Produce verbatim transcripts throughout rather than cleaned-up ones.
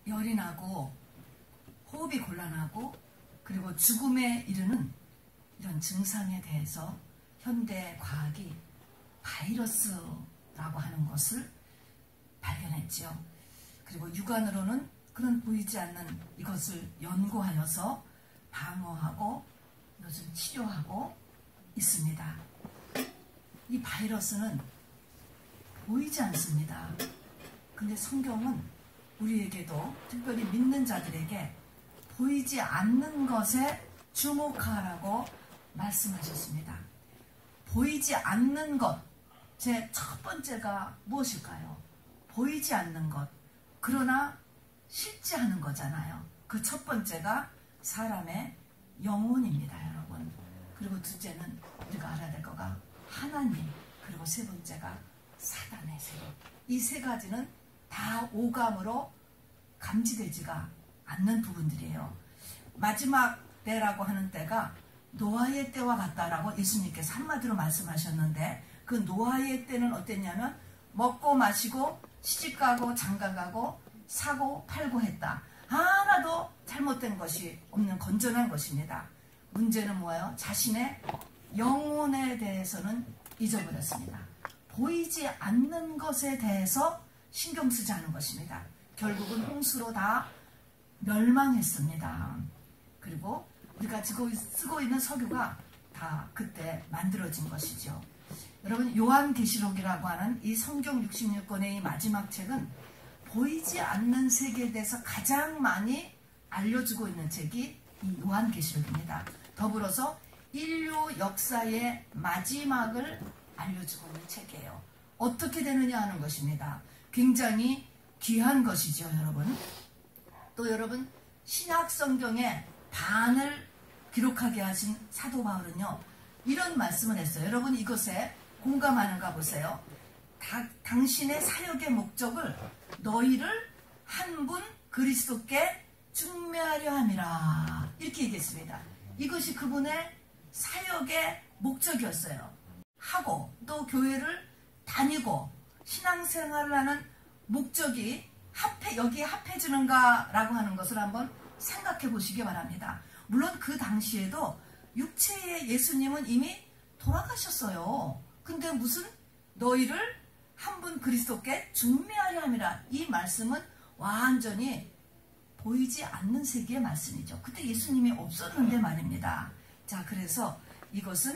열이 나고 호흡이 곤란하고 그리고 죽음에 이르는 이런 증상에 대해서 현대 과학이 바이러스라고 하는 것을 발견했지요. 그리고 육안으로는 그런 보이지 않는 이것을 연구하여서 방어하고 요즘 치료하고 있습니다. 이 바이러스는 보이지 않습니다. 근데 성경은 우리에게도 특별히 믿는 자들에게 보이지 않는 것에 주목하라고 말씀하셨습니다. 보이지 않는 것, 제 첫 번째가 무엇일까요? 보이지 않는 것, 그러나 실제하는 거잖아요. 그 첫 번째가 사람의 영혼입니다, 여러분. 그리고 둘째는 우리가 알아야 될 거가 하나님, 그리고 세 번째가 사단의 세력. 이 세 가지는 다 오감으로 감지되지가 않는 부분들이에요. 마지막 때라고 하는 때가 노아의 때와 같다라고 예수님께서 한마디로 말씀하셨는데, 그 노아의 때는 어땠냐면 먹고 마시고 시집가고 장가가고 사고 팔고 했다. 하나도 잘못된 것이 없는 건전한 것입니다. 문제는 뭐예요? 자신의 영혼에 대해서는 잊어버렸습니다. 보이지 않는 것에 대해서 신경 쓰지 않은 것입니다. 결국은 홍수로 다 멸망했습니다. 그리고 우리가 지금 쓰고 있는 서류가 다 그때 만들어진 것이죠. 여러분, 요한계시록이라고 하는 이 성경 육십육 권의 이 마지막 책은 보이지 않는 세계에 대해서 가장 많이 알려주고 있는 책이 이 요한계시록입니다. 더불어서 인류 역사의 마지막을 알려주고 있는 책이에요. 어떻게 되느냐 하는 것입니다. 굉장히 귀한 것이죠, 여러분. 또 여러분, 신약 성경의 반을 기록하게 하신 사도 바울은요, 이런 말씀을 했어요. 여러분, 이것에 공감하는가 보세요. 다, 당신의 사역의 목적을 너희를 한 분 그리스도께 중매하려 함이라, 이렇게 얘기했습니다. 이것이 그분의 사역의 목적이었어요. 하고 또 교회를 다니고 신앙생활을 하는 목적이 합해, 여기에 합해지는가 라고 하는 것을 한번 생각해 보시기 바랍니다. 물론 그 당시에도 육체의 예수님은 이미 돌아가셨어요. 근데 무슨 너희를 한 분 그리스도께 중매하려 함이라, 이 말씀은 완전히 보이지 않는 세계의 말씀이죠. 그때 예수님이 없었는데 말입니다. 자, 그래서 이것은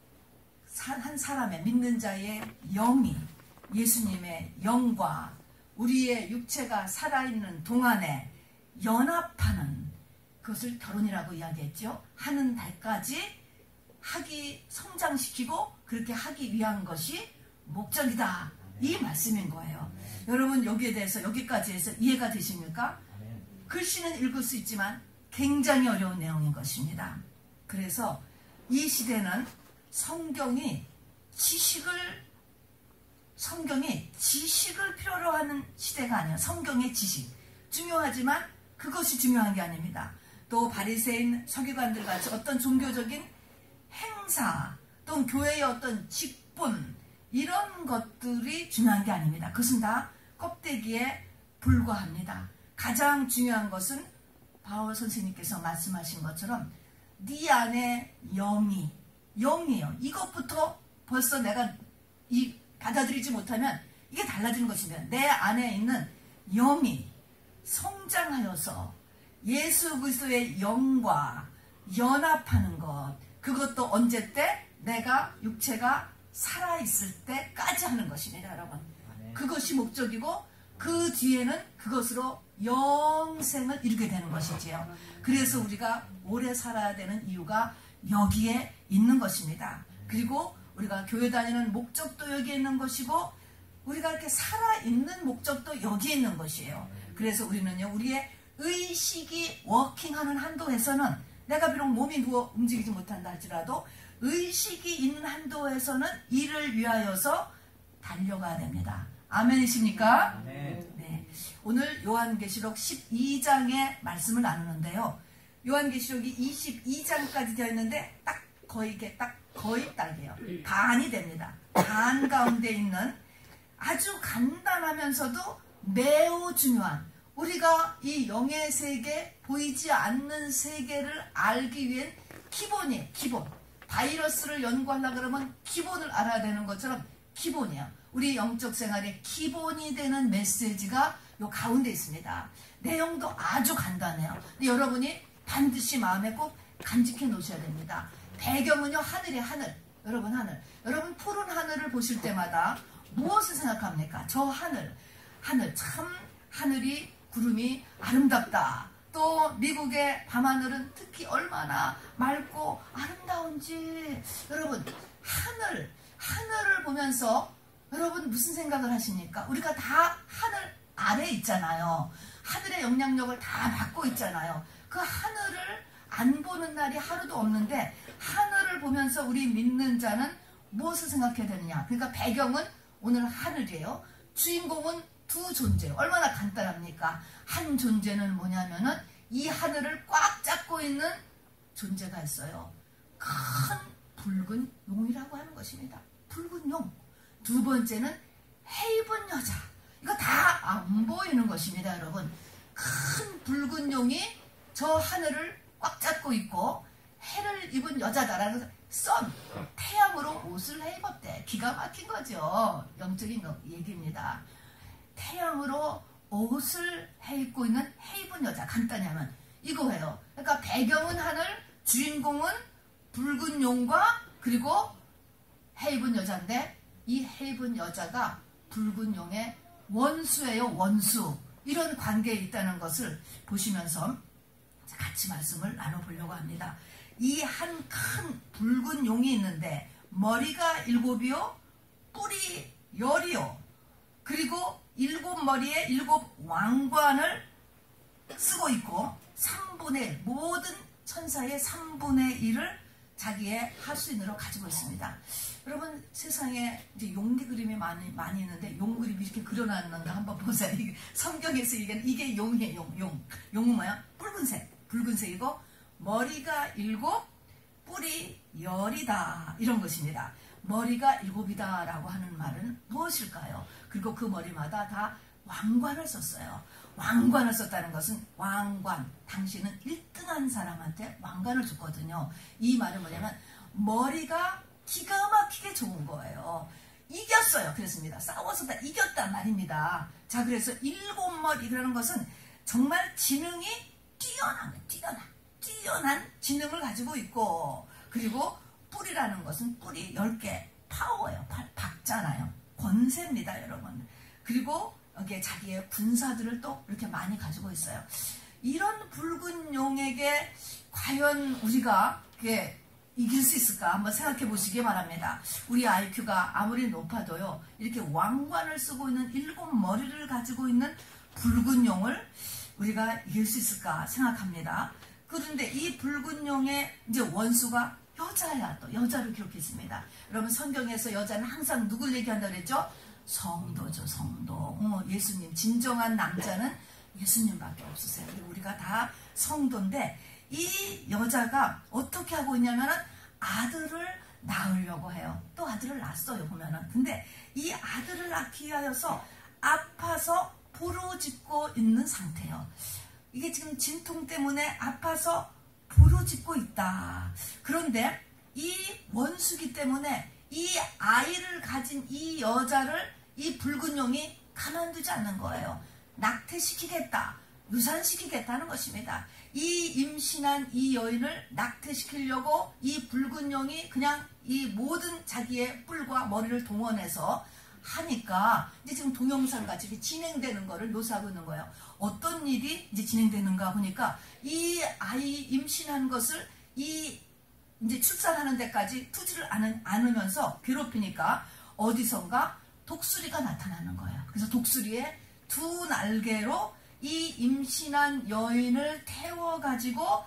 한 사람의, 믿는 자의 영이 예수님의 영과 우리의 육체가 살아있는 동안에 연합하는 그것을 결혼이라고 이야기했죠. 하는 날까지 하기, 성장시키고 그렇게 하기 위한 것이 목적이다, 이 말씀인 거예요. 여러분, 여기에 대해서 여기까지 해서 이해가 되십니까? 글씨는 읽을 수 있지만 굉장히 어려운 내용인 것입니다. 그래서 이 시대는 성경이 지식을 성경이 지식을 필요로 하는 시대가 아니에요. 성경의 지식 중요하지만 그것이 중요한 게 아닙니다. 또 바리새인 서기관들 같이 어떤 종교적인 행사 또는 교회의 어떤 직분, 이런 것들이 중요한 게 아닙니다. 그것은 다 껍데기에 불과합니다. 가장 중요한 것은 바울 선생님께서 말씀하신 것처럼 네 안에 영이 영이에요. 이것부터 벌써 내가 이 받아들이지 못하면 이게 달라지는 것입니다. 내 안에 있는 영이 성장하여서 예수 그리스도의 영과 연합하는 것, 그것도 언제 때? 내가 육체가 살아있을 때까지 하는 것입니다, 여러분. 그것이 목적이고 그 뒤에는 그것으로 영생을 이루게 되는 것이지요. 그래서 우리가 오래 살아야 되는 이유가 여기에 있는 것입니다. 그리고 우리가 교회 다니는 목적도 여기에 있는 것이고 우리가 이렇게 살아있는 목적도 여기에 있는 것이에요. 그래서 우리는요, 우리의 의식이 워킹하는 한도에서는, 내가 비록 몸이 누워 움직이지 못한다 할지라도 의식이 있는 한도에서는 이를 위하여서 달려가야 됩니다. 아멘이십니까? 아멘. 네. 오늘 요한계시록 십이 장의 말씀을 나누는데요. 요한계시록이 이십이 장까지 되어 있는데 딱 거의 이게 딱 거의 딱이에요. 반이 됩니다. 반 가운데 있는 아주 간단하면서도 매우 중요한, 우리가 이 영의 세계, 보이지 않는 세계를 알기 위한 기본이에요. 기본. 바이러스를 연구하려고 그러면 기본을 알아야 되는 것처럼 기본이에요. 우리 영적 생활의 기본이 되는 메시지가 요 가운데 있습니다. 내용도 아주 간단해요. 근데 여러분이 반드시 마음에 꼭 간직해 놓으셔야 됩니다. 배경은요, 하늘이에요. 하늘. 여러분 하늘. 여러분 푸른 하늘을 보실 때마다 무엇을 생각합니까? 저 하늘. 하늘. 참 하늘이 구름이 아름답다. 또 미국의 밤하늘은 특히 얼마나 맑고 아름다운지. 여러분 하늘. 하늘을 보면서 여러분 무슨 생각을 하십니까? 우리가 다 하늘 아래에 있잖아요. 하늘의 영향력을 다 받고 있잖아요. 그 하늘을 안 보는 날이 하루도 없는데 하늘을 보면서 우리 믿는 자는 무엇을 생각해야 되느냐? 그러니까 배경은 오늘 하늘이에요. 주인공은 두 존재예요. 얼마나 간단합니까? 한 존재는 뭐냐면은 이 하늘을 꽉 잡고 있는 존재가 있어요. 큰 붉은 용이라고 하는 것입니다. 붉은 용. 두 번째는 해입은 여자. 이거 다 안 보이는 것입니다, 여러분. 큰 붉은 용이 저 하늘을 꽉 잡고 있고 해를 입은 여자다라는 선, 태양으로 옷을 해 입었대. 기가 막힌 거죠. 영적인 얘기입니다. 태양으로 옷을 해 입고 있는 해 입은 여자. 간단히 하면 이거예요. 그러니까 배경은 하늘, 주인공은 붉은 용과 그리고 해 입은 여자인데 이 해 입은 여자가 붉은 용의 원수예요. 원수. 이런 관계에 있다는 것을 보시면서 같이 말씀을 나눠보려고 합니다. 이 한 큰 붉은 용이 있는데 머리가 일곱이요, 뿔이 열이요. 그리고 일곱 머리에 일곱 왕관을 쓰고 있고 삼분의 일, 모든 천사의 삼분의 일을 자기의 하수인으로 가지고 있습니다. 여러분 세상에 이제 용기 그림이 많이 많이 있는데 용 그림 이렇게 그려놨는가 한번 보세요. 이게 성경에서 이게 이게 용이에요. 용, 용, 용은 뭐야? 붉은색, 붉은색이고 머리가 일곱, 뿔이 열이다 이런 것입니다. 머리가 일곱이다라고 하는 말은 무엇일까요? 그리고 그 머리마다 다 왕관을 썼어요. 왕관을 썼다는 것은 왕관, 당신은 일 등한 사람한테 왕관을 줬거든요. 이 말은 뭐냐면 머리가 기가 막히게 좋은 거예요. 이겼어요. 그랬습니다. 싸워서 다 이겼단 말입니다. 자, 그래서 일곱 머리 그러는 것은 정말 지능이 뛰어난 거예요. 뛰어난, 뛰어난 지능을 가지고 있고 그리고 뿔이라는 것은 뿔이 열 개, 파워예요. 박잖아요. 권세입니다, 여러분. 그리고 여기에 자기의 군사들을 또 이렇게 많이 가지고 있어요. 이런 붉은 용에게 과연 우리가 이게 이길 수 있을까 한번 생각해 보시기 바랍니다. 우리 아이큐가 아무리 높아도요, 이렇게 왕관을 쓰고 있는 일곱 머리를 가지고 있는 붉은 용을 우리가 이길 수 있을까 생각합니다. 그런데 이 붉은 용의 이제 원수가 여자야. 또 여자를 기록했습니다. 여러분 성경에서 여자는 항상 누굴 얘기한다고 그랬죠? 성도죠. 성도. 어, 예수님. 진정한 남자는 예수님밖에 없으세요. 우리가 다 성도인데 이 여자가 어떻게 하고 있냐면은 아들을 낳으려고 해요. 또 아들을 낳았어요, 보면은. 근데 이 아들을 낳기 위하여서 아파서 부르짖고 있는 상태예요. 이게 지금 진통 때문에 아파서 부르짖고 있다. 그런데 이 원수기 때문에 이 아이를 가진 이 여자를 이 붉은 용이 가만두지 않는 거예요. 낙태시키겠다. 유산시키겠다는 것입니다. 이 임신한 이 여인을 낙태시키려고 이 붉은 용이 그냥 이 모든 자기의 뿔과 머리를 동원해서 하니까 이제 지금 동영상같이 진행되는 거를 묘사하고 있는 거예요. 어떤 일이 이제 진행되는가 보니까 이 아이 임신한 것을 이 이제 출산하는 데까지 투지를 않으, 않으면서 괴롭히니까 어디선가 독수리가 나타나는 거예요. 그래서 독수리의 두 날개로 이 임신한 여인을 태워가지고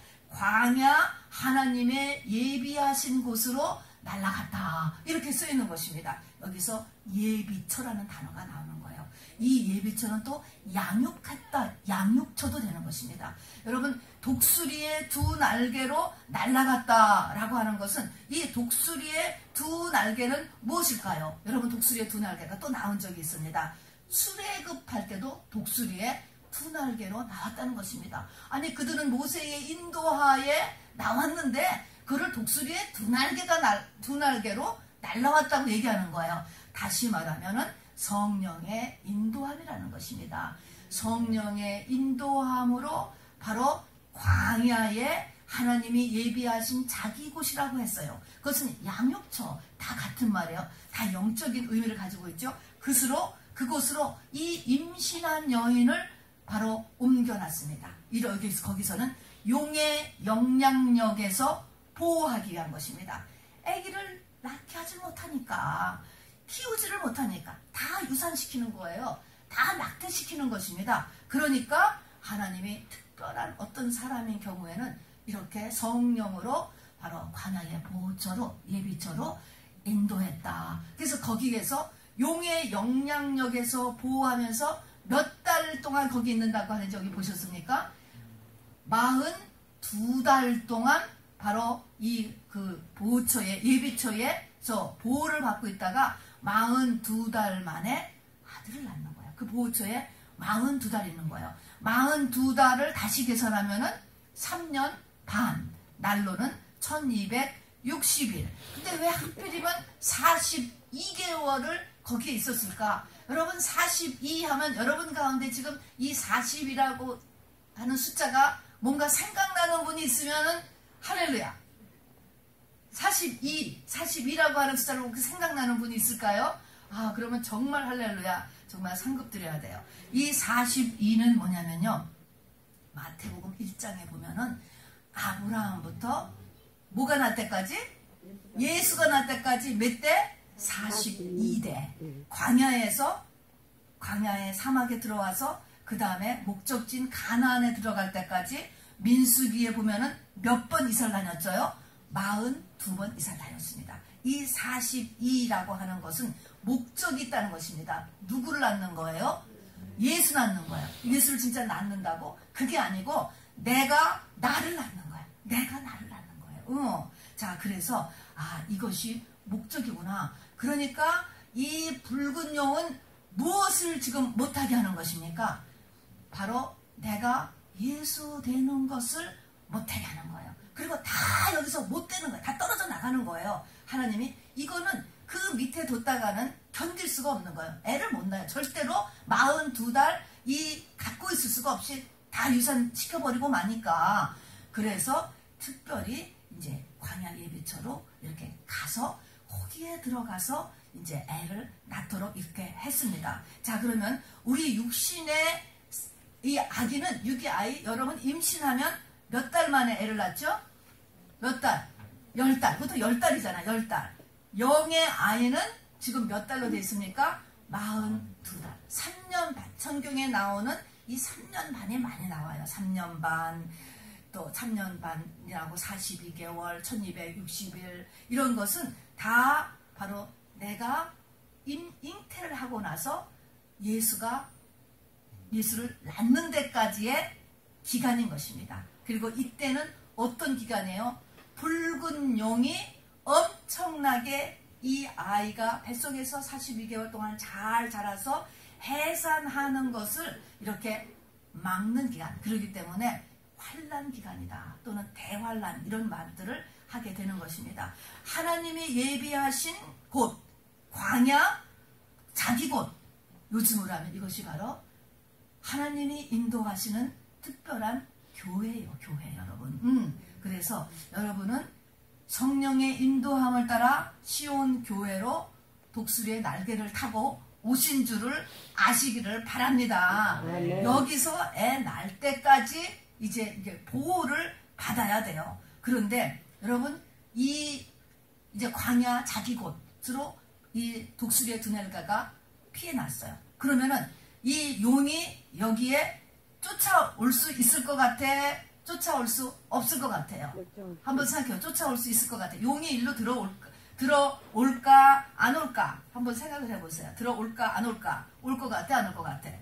광야 하나님의 예비하신 곳으로 날아갔다. 이렇게 쓰이는 것입니다. 여기서 예비처라는 단어가 나오는 거예요. 이 예비처는 또 양육했다. 양육처도 되는 것입니다. 여러분 독수리의 두 날개로 날아갔다라고 하는 것은 이 독수리의 두 날개는 무엇일까요? 여러분 독수리의 두 날개가 또 나온 적이 있습니다. 수레급할 때도 독수리의 두 날개로 나왔다는 것입니다. 아니 그들은 모세의 인도하에 나왔는데 그를 독수리의 두 날개가 날, 두 날개로 날라왔다고 얘기하는 거예요. 다시 말하면은 성령의 인도함이라는 것입니다. 성령의 인도함으로 바로 광야에 하나님이 예비하신 자기 곳이라고 했어요. 그것은 양육처 다 같은 말이에요. 다 영적인 의미를 가지고 있죠. 그것으로 그곳으로 이 임신한 여인을 바로 옮겨놨습니다. 이렇게 거기서는 용의 영향력에서 보호하기 위한 것입니다. 아기를 낳게 하지 못하니까, 키우지를 못하니까 다 유산시키는 거예요. 다 낙태시키는 것입니다. 그러니까 하나님이 특별한 어떤 사람인 경우에는 이렇게 성령으로 바로 광야의 보호처로 예비처로 인도했다. 그래서 거기에서 용의 영향력에서 보호하면서 몇 달 동안 거기 있는다고 하는지 여기 보셨습니까? 마흔두 달 동안 바로 이 그 보호처에 예비처에서 보호를 받고 있다가 마흔두 달 만에 아들을 낳는 거예요. 그 보호처에 마흔두 달 있는 거예요. 마흔두 달을 다시 계산하면은 삼 년 반, 날로는 천이백육십 일. 근데 왜 하필이면 사십이 개월을 거기에 있었을까? 여러분 사십이 하면 여러분 가운데 지금 이 사십이라고 하는 숫자가 뭔가 생각나는 분이 있으면은 할렐루야. 사십이, 사십이라고 하는 숫자로 생각나는 분이 있을까요? 아, 그러면 정말 할렐루야. 정말 상급 드려야 돼요. 이 사십이는 뭐냐면요. 마태복음 일 장에 보면은 아브라함부터 뭐가 날 때까지? 예수가 날 때까지 몇 대? 사십이 대. 광야에서, 광야의 사막에 들어와서 그 다음에 목적지인 가나안에 들어갈 때까지 민수기에 보면은 몇 번 이사를 다녔죠요? 사십이 번 이사를 다녔습니다. 이 사십이라고 하는 것은 목적이 있다는 것입니다. 누구를 낳는 거예요? 예수 낳는 거예요. 예수를 진짜 낳는다고? 그게 아니고 내가 나를 낳는 거예요. 내가 나를 낳는 거예요. 어. 자, 그래서 아, 이것이 목적이구나. 그러니까 이 붉은 용은 무엇을 지금 못하게 하는 것입니까? 바로 내가 예수 되는 것을 못하게 하는 거예요. 그리고 다 여기서 못 되는 거예요. 다 떨어져 나가는 거예요. 하나님이 이거는 그 밑에 뒀다가는 견딜 수가 없는 거예요. 애를 못 낳아요. 절대로 마흔두 달 이 갖고 있을 수가 없이 다 유산시켜버리고 마니까. 그래서 특별히 이제 광야 예비처로 이렇게 가서 거기에 들어가서 이제 애를 낳도록 이렇게 했습니다. 자, 그러면 우리 육신의 이 아기는 육의 아이 여러분 임신하면 몇 달 만에 애를 낳죠? 몇 달? 열 달. 보통 열 달이잖아. 열 달. 영의 아이는 지금 몇 달로 돼 있습니까? 마흔두 달. 삼 년 반. 성경에 나오는 이 삼 년 반이 많이 나와요. 삼 년 반, 또 삼 년 반이라고 사십이 개월, 천이백육십 일 이런 것은 다 바로 내가 임, 잉태를 하고 나서 예수가 예수를 낳는 데까지의 기간인 것입니다. 그리고 이때는 어떤 기간이에요? 붉은 용이 엄청나게 이 아이가 뱃속에서 사십이 개월 동안 잘 자라서 해산하는 것을 이렇게 막는 기간. 그렇기 때문에 환난 기간이다 또는 대환난 이런 말들을 하게 되는 것입니다. 하나님이 예비하신 곳, 광야, 자기 곳. 요즘으로 하면 이것이 바로 하나님이 인도하시는 특별한 교회예요. 교회 여러분. 음, 그래서 여러분은 성령의 인도함을 따라 시온 교회로 독수리의 날개를 타고 오신 줄을 아시기를 바랍니다. 네. 여기서 애 낳을 때까지 이제 이게 보호를 받아야 돼요. 그런데 여러분 이 이제 광야 자기 곳으로 이 독수리의 두 날개가 피해났어요. 그러면은 이 용이 여기에 쫓아올 수 있을 것 같아? 쫓아올 수 없을 것 같아요. 한번 생각해요. 쫓아올 수 있을 것 같아요. 용이 일로 들어올까? 들어올까? 안 올까? 한번 생각을 해보세요. 들어올까? 안 올까? 올 것 같아? 안 올 것 같아?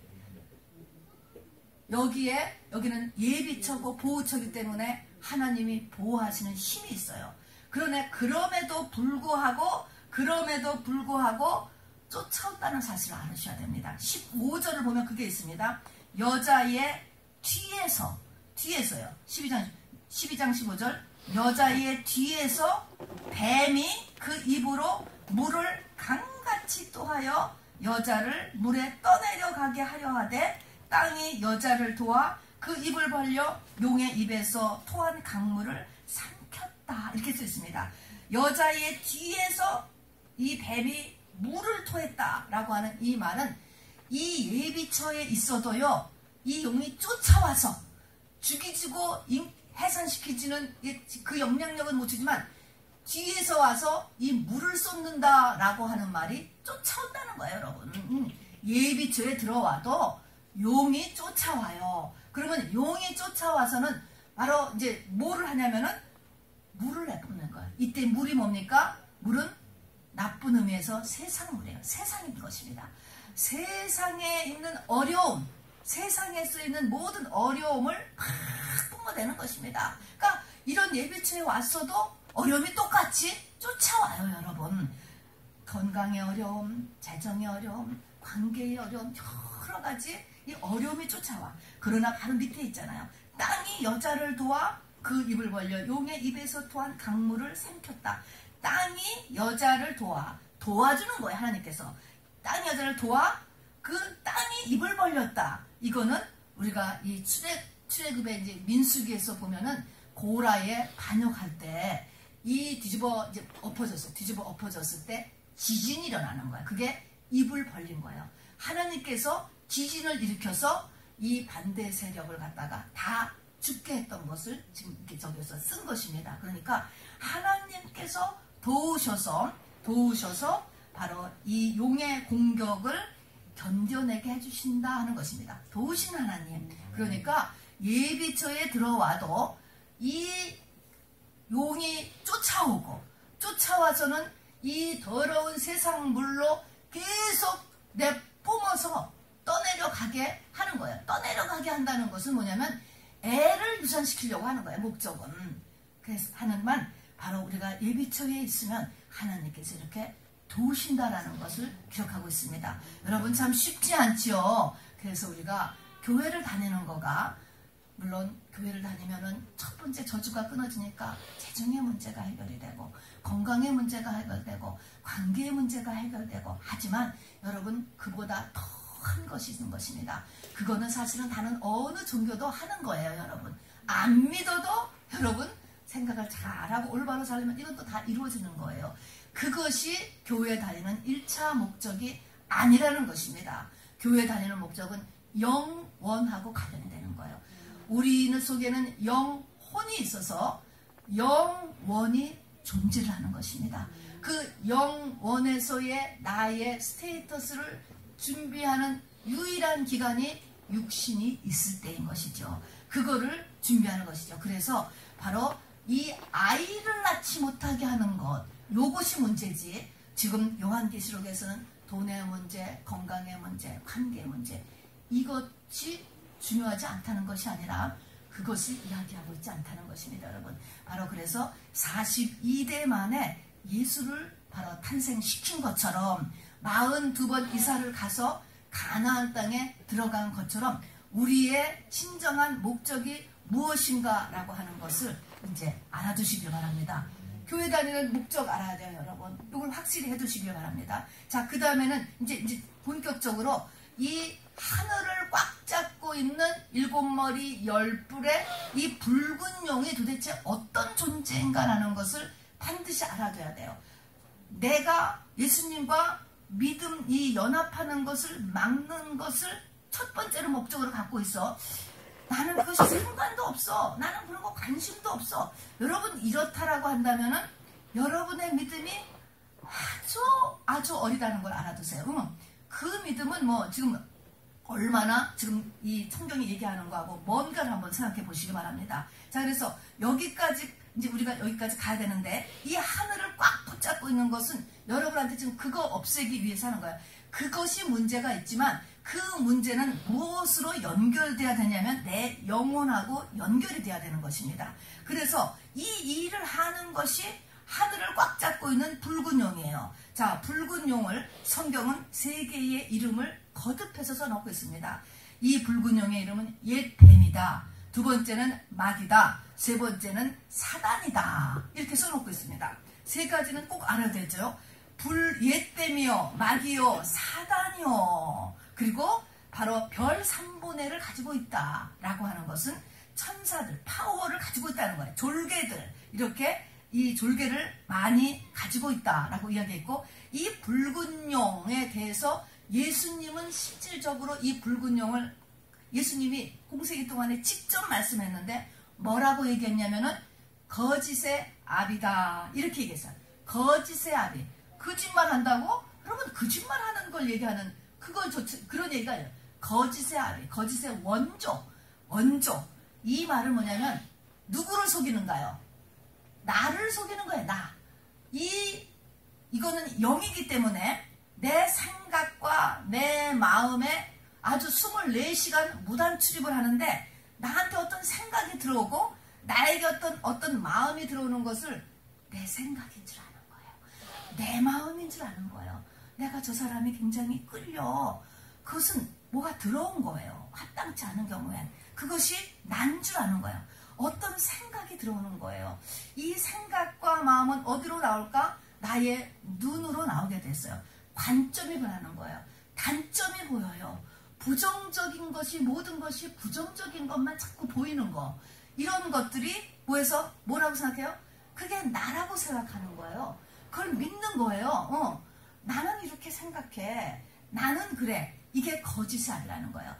여기에 여기는 예비처고 보호처이기 때문에 하나님이 보호하시는 힘이 있어요. 그러네 그럼에도 불구하고 그럼에도 불구하고 쫓아온다는 사실을 알으셔야 됩니다. 십오 절을 보면 그게 있습니다. 여자의 뒤에서, 뒤에서요. 십이 장, 십이 장 십오 절. 여자의 뒤에서 뱀이 그 입으로 물을 강같이 또하여 여자를 물에 떠내려가게 하려 하되 땅이 여자를 도와 그 입을 벌려 용의 입에서 토한 강물을 삼켰다. 이렇게 써 있습니다. 여자의 뒤에서 이 뱀이 물을 토했다라고 하는 이 말은 이 예비처에 있어도요, 이 용이 쫓아와서 죽이지고 해산시키지는 그 영향력은 못 주지만 뒤에서 와서 이 물을 쏟는다라고 하는 말이 쫓아온다는 거예요, 여러분. 예비처에 들어와도 용이 쫓아와요. 그러면 용이 쫓아와서는 바로 이제 뭐를 하냐면은 물을 내뿜는 거예요. 이때 물이 뭡니까? 물은 나쁜 의미에서 세상물이에요. 세상인 것입니다. 세상에 있는 어려움, 세상에 쓰이는 모든 어려움을 막 뿜어내는 것입니다. 그러니까 이런 예비처에 왔어도 어려움이 똑같이 쫓아와요, 여러분. 건강의 어려움, 재정의 어려움, 관계의 어려움, 여러 가지 이 어려움이 쫓아와. 그러나 바로 밑에 있잖아요. 땅이 여자를 도와 그 입을 벌려 용의 입에서 토한 강물을 삼켰다. 땅이 여자를 도와, 도와주는 거예요, 하나님께서. 땅이 여자를 도와 그 땅이 입을 벌렸다. 이거는 우리가 이 출애, 출애굽의 이제 민수기에서 보면은 고라에 반역할 때 이 뒤집어 이제 엎어졌어. 뒤집어 엎어졌을 때 지진이 일어나는 거야. 그게 입을 벌린 거예요. 하나님께서 지진을 일으켜서 이 반대 세력을 갖다가 다 죽게 했던 것을 지금 이렇게 저기서 쓴 것입니다. 그러니까 하나님께서 도우셔서 도우셔서 바로 이 용의 공격을 견뎌내게 해주신다 하는 것입니다. 도우신 하나님. 그러니까 예비처에 들어와도 이 용이 쫓아오고 쫓아와서는 이 더러운 세상 물로 계속 내뿜어서 떠내려가게 하는 거예요. 떠내려가게 한다는 것은 뭐냐면 애를 유산시키려고 하는 거예요. 목적은. 그래서 하는만 바로 우리가 예비처에 있으면 하나님께서 이렇게 도우신다라는 것을 기억하고 있습니다. 여러분 참 쉽지 않지요. 그래서 우리가 교회를 다니는 거가 물론 교회를 다니면은 첫 번째 저주가 끊어지니까 재정의 문제가 해결이 되고 건강의 문제가 해결되고 관계의 문제가 해결되고 하지만 여러분 그보다 더 큰 것이 있는 것입니다. 그거는 사실은 다른 어느 종교도 하는 거예요, 여러분. 안 믿어도 여러분 생각을 잘하고 올바로 살면 이것도 다 이루어지는 거예요. 그것이 교회 다니는 일 차 목적이 아니라는 것입니다. 교회 다니는 목적은 영원하고 관련되는 거예요. 우리 속에는 영혼이 있어서 영원이 존재를 하는 것입니다. 그 영원에서의 나의 스테이터스를 준비하는 유일한 기간이 육신이 있을 때인 것이죠. 그거를 준비하는 것이죠. 그래서 바로 이 아이를 낳지 못하게 하는 것, 요것이 문제지. 지금 요한계시록에서는 돈의 문제, 건강의 문제, 관계의 문제, 이것이 중요하지 않다는 것이 아니라 그것이 이야기하고 있지 않다는 것입니다, 여러분. 바로 그래서 사십이 대 만에 예수를 바로 탄생시킨 것처럼 사십이 번 이사를 가서 가나안 땅에 들어간 것처럼 우리의 진정한 목적이 무엇인가 라고 하는 것을 이제 알아두시길 바랍니다. 교회 다니는 목적 알아야 돼요, 여러분. 이걸 확실히 해두시길 바랍니다. 자, 그 다음에는 이제, 이제 본격적으로 이 하늘을 꽉 잡고 있는 일곱 머리 열 뿔의 이 붉은 용이 도대체 어떤 존재인가라는 것을 반드시 알아둬야 돼요. 내가 예수님과 믿음, 이 연합하는 것을 막는 것을 첫 번째로 목적으로 갖고 있어. 나는 그것이 상관도 없어. 나는 그런 거 관심도 없어. 여러분 이렇다라고 한다면은 여러분의 믿음이 아주 아주 어리다는 걸 알아두세요. 응. 그 믿음은 뭐 지금 얼마나 지금 이 성경이 얘기하는 거하고 뭔가를 한번 생각해 보시기 바랍니다. 자, 그래서 여기까지 이제 우리가 여기까지 가야 되는데 이 하늘을 꽉 붙잡고 있는 것은 여러분한테 지금 그거 없애기 위해서 하는 거예요. 그것이 문제가 있지만 그 문제는 무엇으로 연결돼야 되냐면 내 영혼하고 연결이 돼야 되는 것입니다. 그래서 이 일을 하는 것이 하늘을 꽉 잡고 있는 붉은 용이에요. 자, 붉은 용을 성경은 세 개의 이름을 거듭해서 써놓고 있습니다. 이 붉은 용의 이름은 옛 뱀이다. 두 번째는 마귀다. 세 번째는 사단이다. 이렇게 써놓고 있습니다. 세 가지는 꼭 알아야 되죠. 불, 옛 뱀이요, 마귀요, 사단이요. 그리고 바로 별 삼분의 일을 가지고 있다라고 하는 것은 천사들, 파워를 가지고 있다는 거예요. 졸개들, 이렇게 이 졸개를 많이 가지고 있다라고 이야기했고, 이 붉은 용에 대해서 예수님은 실질적으로 이 붉은 용을 예수님이 공생애 동안에 직접 말씀했는데 뭐라고 얘기했냐면은 거짓의 아비다 이렇게 얘기했어요. 거짓의 아비. 거짓말 한다고? 그러면 거짓말 하는 걸 얘기하는 그걸 좋지, 그런 얘기가 아니에요. 거짓의 아비, 거짓의 원조, 원조. 이 말은 뭐냐면 누구를 속이는가요? 나를 속이는 거예요. 나. 이 이거는 영이기 때문에 내 생각과 내 마음에 아주 이십사 시간 무단 출입을 하는데 나한테 어떤 생각이 들어오고 나에게 어떤 어떤 마음이 들어오는 것을 내 생각인 줄 아는 거예요. 내 마음인 줄 아는 거예요. 내가 저 사람이 굉장히 끌려. 그것은 뭐가 들어온 거예요. 합당치 않은 경우엔. 그것이 난 줄 아는 거예요. 어떤 생각이 들어오는 거예요. 이 생각과 마음은 어디로 나올까? 나의 눈으로 나오게 됐어요. 관점이 변하는 거예요. 단점이 보여요. 부정적인 것이, 모든 것이 부정적인 것만 자꾸 보이는 거. 이런 것들이 뭐해서 뭐라고 생각해요? 그게 나라고 생각하는 거예요. 그걸 믿는 거예요. 어, 나는 이렇게 생각해. 나는 그래. 이게 거짓이 아니라는 거예요.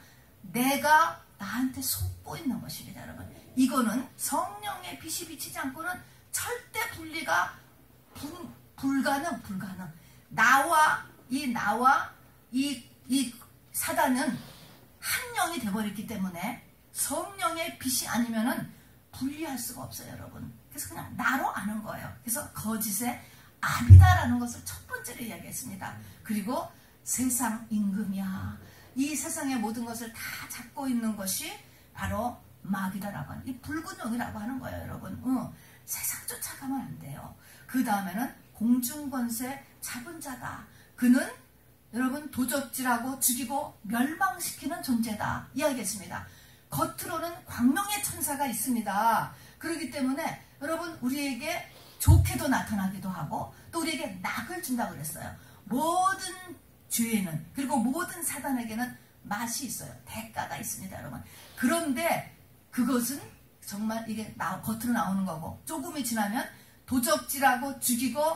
내가 나한테 속고 있는 것입니다, 여러분. 이거는 성령의 빛이 비치지 않고는 절대 분리가 불, 불가능, 불가능. 나와, 이 나와, 이, 이 사단은 한 영이 되어버렸기 때문에 성령의 빛이 아니면은 분리할 수가 없어요, 여러분. 그래서 그냥 나로 아는 거예요. 그래서 거짓의 아비다라는 것을 첫 번째로 이야기했습니다. 그리고 세상 임금이야. 이 세상의 모든 것을 다 잡고 있는 것이 바로 마귀다라고 하는, 이 붉은 용이라고 하는 거예요, 여러분. 어, 세상 쫓아가면 안 돼요. 그 다음에는 공중권세 잡은 자다. 그는 여러분 도적질하고 죽이고 멸망시키는 존재다 이야기했습니다. 겉으로는 광명의 천사가 있습니다. 그렇기 때문에 여러분 우리에게 좋게도 나타나기도 하고 또 우리에게 낙을 준다고 그랬어요. 모든 죄에는, 그리고 모든 사단에게는 맛이 있어요. 대가가 있습니다, 여러분. 그런데 그것은 정말 이게 나, 겉으로 나오는 거고 조금이 지나면 도적질하고 죽이고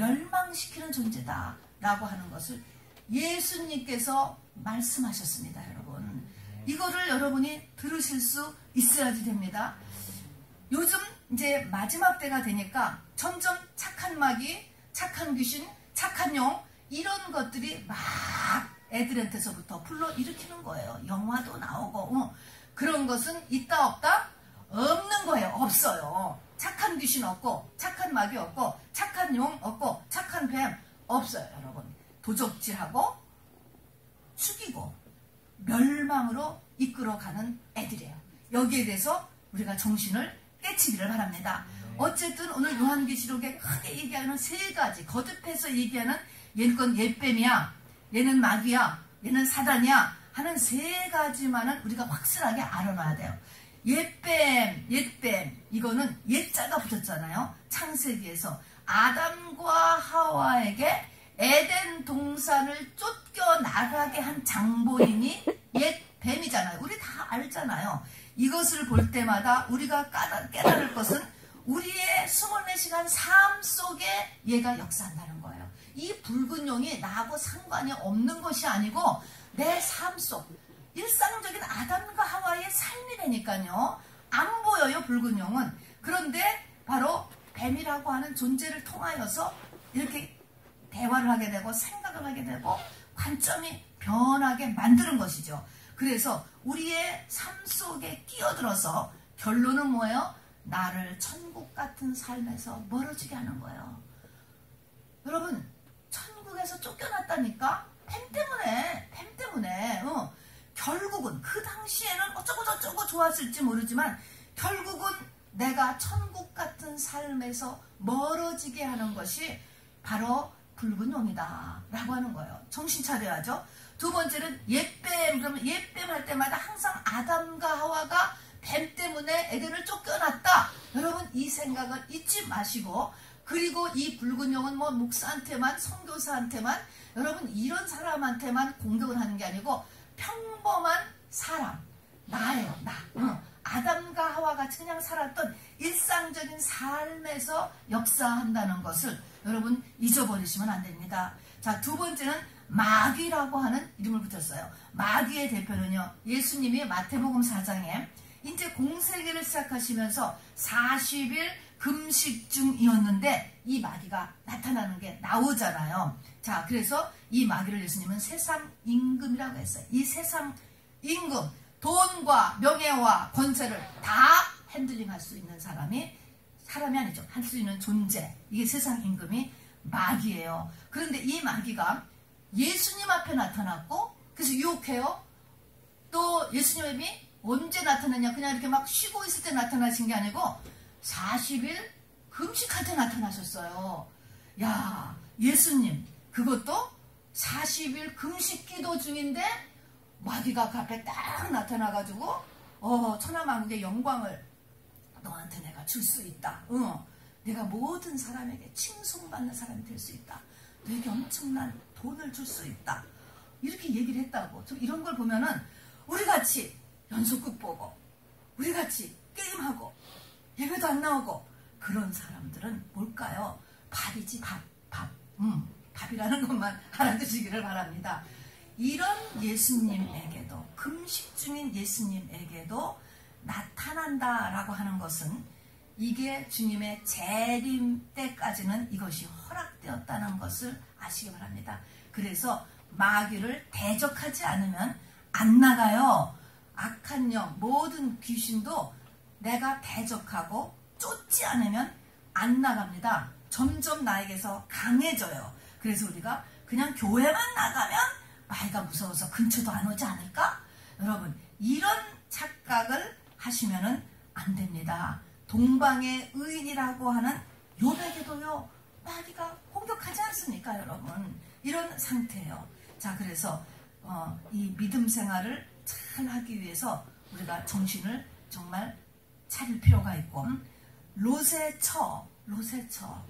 멸망시키는 존재다 라고 하는 것을 예수님께서 말씀하셨습니다, 여러분. 이거를 여러분이 들으실 수 있어야지 됩니다. 요즘 이제 마지막 때가 되니까 점점 착한 마귀, 착한 귀신, 착한 용 이런 것들이 막 애들한테서부터 불러일으키는 거예요. 영화도 나오고 어. 그런 것은 있다 없다? 없는 거예요. 없어요. 착한 귀신 없고 착한 마귀 없고 착한 용 없고 착한 뱀 없어요, 여러분. 도적질하고 죽이고 멸망으로 이끌어가는 애들이에요. 여기에 대해서 우리가 정신을 깨치기를 바랍니다. 어쨌든 오늘 요한계시록에 크게 얘기하는 세 가지, 거듭해서 얘기하는 얘는 건 옛뱀이야, 얘는 마귀야, 얘는 사단이야 하는 세 가지만은 우리가 확실하게 알아놔야 돼요. 옛뱀, 옛뱀, 이거는 옛자가 붙었잖아요. 창세기에서 아담과 하와에게 에덴 동산을 쫓겨나가게 한 장본인이 옛뱀이잖아요. 우리 다 알잖아요. 이것을 볼 때마다 우리가 깨달을 것은 우리의 이십사 시간 삶 속에 얘가 역사한다는 거예요. 이 붉은 용이 나하고 상관이 없는 것이 아니고 내 삶 속, 일상적인 아담과 하와의 삶이라니까요. 안 보여요, 붉은 용은. 그런데 바로 뱀이라고 하는 존재를 통하여서 이렇게 대화를 하게 되고 생각을 하게 되고 관점이 변하게 만드는 것이죠. 그래서 우리의 삶 속에 끼어들어서 결론은 뭐예요? 나를 천국 같은 삶에서 멀어지게 하는 거예요. 여러분, 천국에서 쫓겨났다니까? 뱀 때문에, 뱀 때문에. 어. 결국은 그 당시에는 어쩌고 저쩌고 좋았을지 모르지만 결국은 내가 천국 같은 삶에서 멀어지게 하는 것이 바로 붉은 용이다 라고 하는 거예요. 정신 차려야죠. 두 번째는 옛뱀. 그러면 옛뱀 할 때마다 항상 아담과 하와가 뱀 때문에 에덴을 쫓겨났다. 여러분 이 생각을 잊지 마시고, 그리고 이 붉은 용은 뭐 목사한테만, 선교사한테만, 여러분 이런 사람한테만 공격을 하는 게 아니고 평범한 사람, 나예요. 나. 응. 아담과 하와 같이 그냥 살았던 일상적인 삶에서 역사한다는 것을 여러분 잊어버리시면 안 됩니다. 자, 두 번째는 마귀라고 하는 이름을 붙였어요. 마귀의 대표는요, 예수님이 마태복음 사 장에 이제 공세기를 시작하시면서 사십 일 금식 중이었는데 이 마귀가 나타나는 게 나오잖아요. 자, 그래서 이 마귀를 예수님은 세상 임금이라고 했어요. 이 세상 임금, 돈과 명예와 권세를 다 핸들링할 수 있는 사람이, 사람이 아니죠, 할 수 있는 존재, 이게 세상 임금이 마귀예요. 그런데 이 마귀가 예수님 앞에 나타났고, 그래서 유혹해요. 또 예수님이 언제 나타났냐, 그냥 이렇게 막 쉬고 있을 때 나타나신 게 아니고 사십 일 금식할 때 나타나셨어요. 야, 예수님 그것도 사십 일 금식 기도 중인데 마귀가 그 앞에 딱 나타나가지고 어 천하만국의 영광을 너한테 내가 줄 수 있다. 응. 내가 모든 사람에게 칭송받는 사람이 될 수 있다. 너에게 엄청난 돈을 줄 수 있다. 이렇게 얘기를 했다고. 이런 걸 보면은 우리같이 연속극 보고 우리같이 게임하고 예배도 안 나오고 그런 사람들은 뭘까요? 밥이지, 밥. 밥. 음, 밥이라는 것만 알아두시기를 바랍니다. 이런 예수님에게도, 금식 중인 예수님에게도 나타난다라고 하는 것은 이게 주님의 재림 때까지는 이것이 허락되었다는 것을 아시기 바랍니다. 그래서 마귀를 대적하지 않으면 안 나가요. 악한 영, 모든 귀신도 내가 대적하고 쫓지 않으면 안 나갑니다. 점점 나에게서 강해져요. 그래서 우리가 그냥 교회만 나가면 마귀가 무서워서 근처도 안 오지 않을까? 여러분, 이런 착각을 하시면은 안 됩니다. 동방의 의인이라고 하는 욥에게도요, 마귀가 공격하지 않습니까, 여러분? 이런 상태예요. 자, 그래서 어, 이 믿음 생활을 잘 하기 위해서 우리가 정신을 정말 차릴 필요가 있고, 롯의 처, 롯의 처,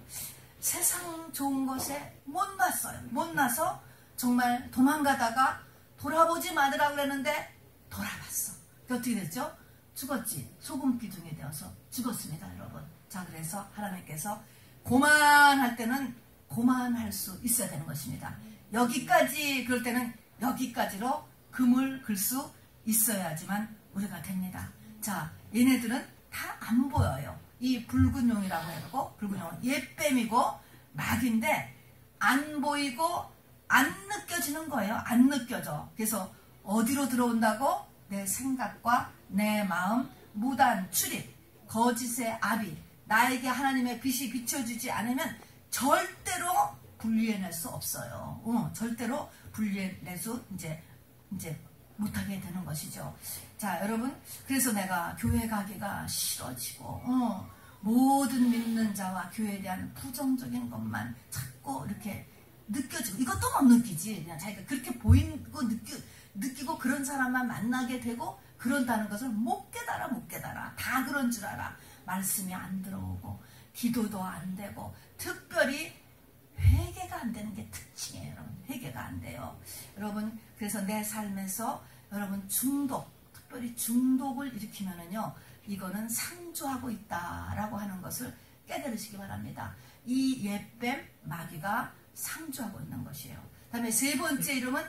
세상 좋은 것에 못 났어요. 못 나서 정말 도망가다가 돌아보지 말으라고 그랬는데 돌아봤어. 어떻게 됐죠? 죽었지. 소금 기둥이 되어서 죽었습니다, 여러분. 자, 그래서 하나님께서 고만할 때는 고만할 수 있어야 되는 것입니다. 여기까지 그럴 때는 여기까지로 금을 글 수 있어야지만 우리가 됩니다. 자, 얘네들은 다 안 보여요. 이 붉은 용이라고 해도, 붉은 용은 옛뱀이고 마귀인데 안 보이고 안 느껴지는 거예요. 안 느껴져. 그래서 어디로 들어온다고? 내 생각과 내 마음, 무단 출입, 거짓의 아비, 나에게 하나님의 빛이 비춰주지 않으면 절대로 분리해낼 수 없어요. 어, 절대로 분리해낼 수 이제 이제 못하게 되는 것이죠. 자, 여러분, 그래서 내가 교회 가기가 싫어지고, 어, 모든 믿는 자와 교회에 대한 부정적인 것만 자꾸 이렇게 느껴지고, 이것도 못 느끼지. 그냥 자기가 그렇게 보이고 느끼, 느끼고 그런 사람만 만나게 되고 그런다는 것을 못 깨달아, 못 깨달아. 다 그런 줄 알아. 말씀이 안 들어오고, 기도도 안 되고, 특별히 회개가 안 되는 게 특징이에요, 여러분. 회개가 안 돼요. 여러분, 그래서 내 삶에서 여러분 중독, 특별히 중독을 일으키면은요, 이거는 상주하고 있다라고 하는 것을 깨달으시기 바랍니다. 이 옛뱀 마귀가 상주하고 있는 것이에요. 그 다음에 세 번째 이름은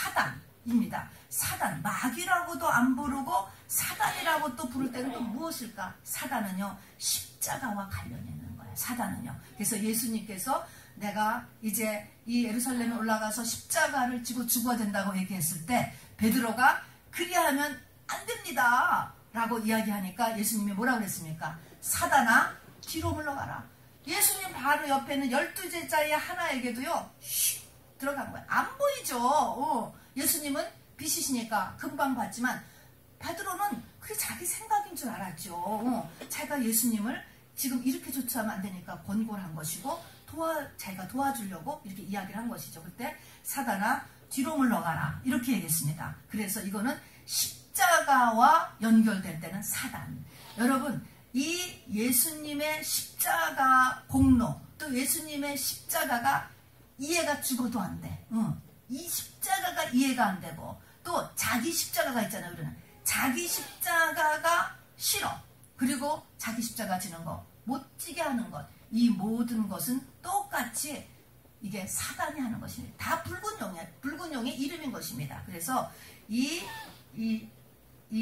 사단입니다. 사단, 마귀라고도 안 부르고 사단이라고 또 부를 때는 또 무엇일까? 사단은요, 십자가와 관련이 있는 거예요. 사단은요. 그래서 예수님께서 내가 이제 이 예루살렘에 올라가서 십자가를 지고 죽어야 된다고 얘기했을 때 베드로가 그리하면 안 됩니다 라고 이야기하니까 예수님이 뭐라고 그랬습니까? 사단아, 뒤로 물러가라. 예수님 바로 옆에 있는 열두 제자의 하나에게도요, 슉 들어간 거예요. 안 보이죠. 어, 예수님은 빛이시니까 금방 봤지만 베드로는 그게 자기 생각인 줄 알았죠. 어, 자기가 예수님을 지금 이렇게 조처하면 안 되니까 권고를 한 것이고, 도와, 자기가 도와주려고 이렇게 이야기를 한 것이죠. 그때 사단아, 뒤로 물러가라 이렇게 얘기했습니다. 그래서 이거는 십자가와 연결될 때는 사단. 여러분 이 예수님의 십자가 공로 또 예수님의 십자가가 이해가 죽어도 안 돼. 응. 이 십자가가 이해가 안 되고 또 자기 십자가가 있잖아요. 우리는 자기 십자가가 싫어. 그리고 자기 십자가 지는 거 못 지게 하는 것 이 모든 것은 똑같이 이게 사단이 하는 것입니다. 다 붉은 용이야. 붉은 용의 이름인 것입니다. 그래서 이, 이, 이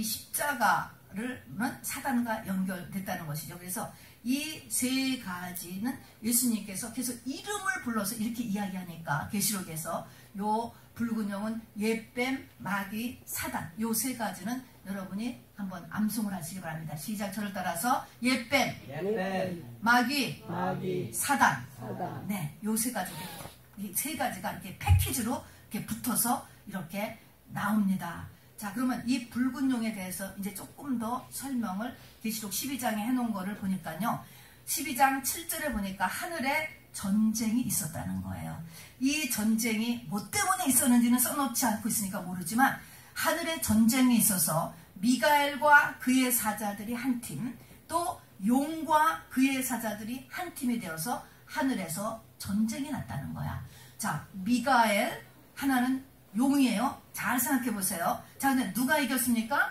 십자가는 사단과 연결됐다는 것이죠. 그래서 이 세 가지는 예수님께서 계속 이름을 불러서 이렇게 이야기하니까 계시록에서 요 붉은 용은 옛뱀, 마귀, 사단 요 세 가지는 여러분이 한번 암송을 하시기 바랍니다. 시작. 저를 따라서 옛뱀, 옛뱀, 마귀, 마귀, 사단. 사단. 네, 요 세 가지, 이 세 가지가 이렇게 패키지로 이렇게 붙어서 이렇게 나옵니다. 자, 그러면 이 붉은 용에 대해서 이제 조금 더 설명을 계시록 십이 장에 해놓은 거를 보니까요. 십이 장 칠 절에 보니까 하늘에 전쟁이 있었다는 거예요. 이 전쟁이 뭐 때문에 있었는지는 써놓지 않고 있으니까 모르지만 하늘에 전쟁이 있어서 미가엘과 그의 사자들이 한 팀, 또 용과 그의 사자들이 한 팀이 되어서 하늘에서 전쟁이 났다는 거야. 자, 미가엘 하나는 용이에요. 잘 생각해 보세요. 자, 근데 누가 이겼습니까?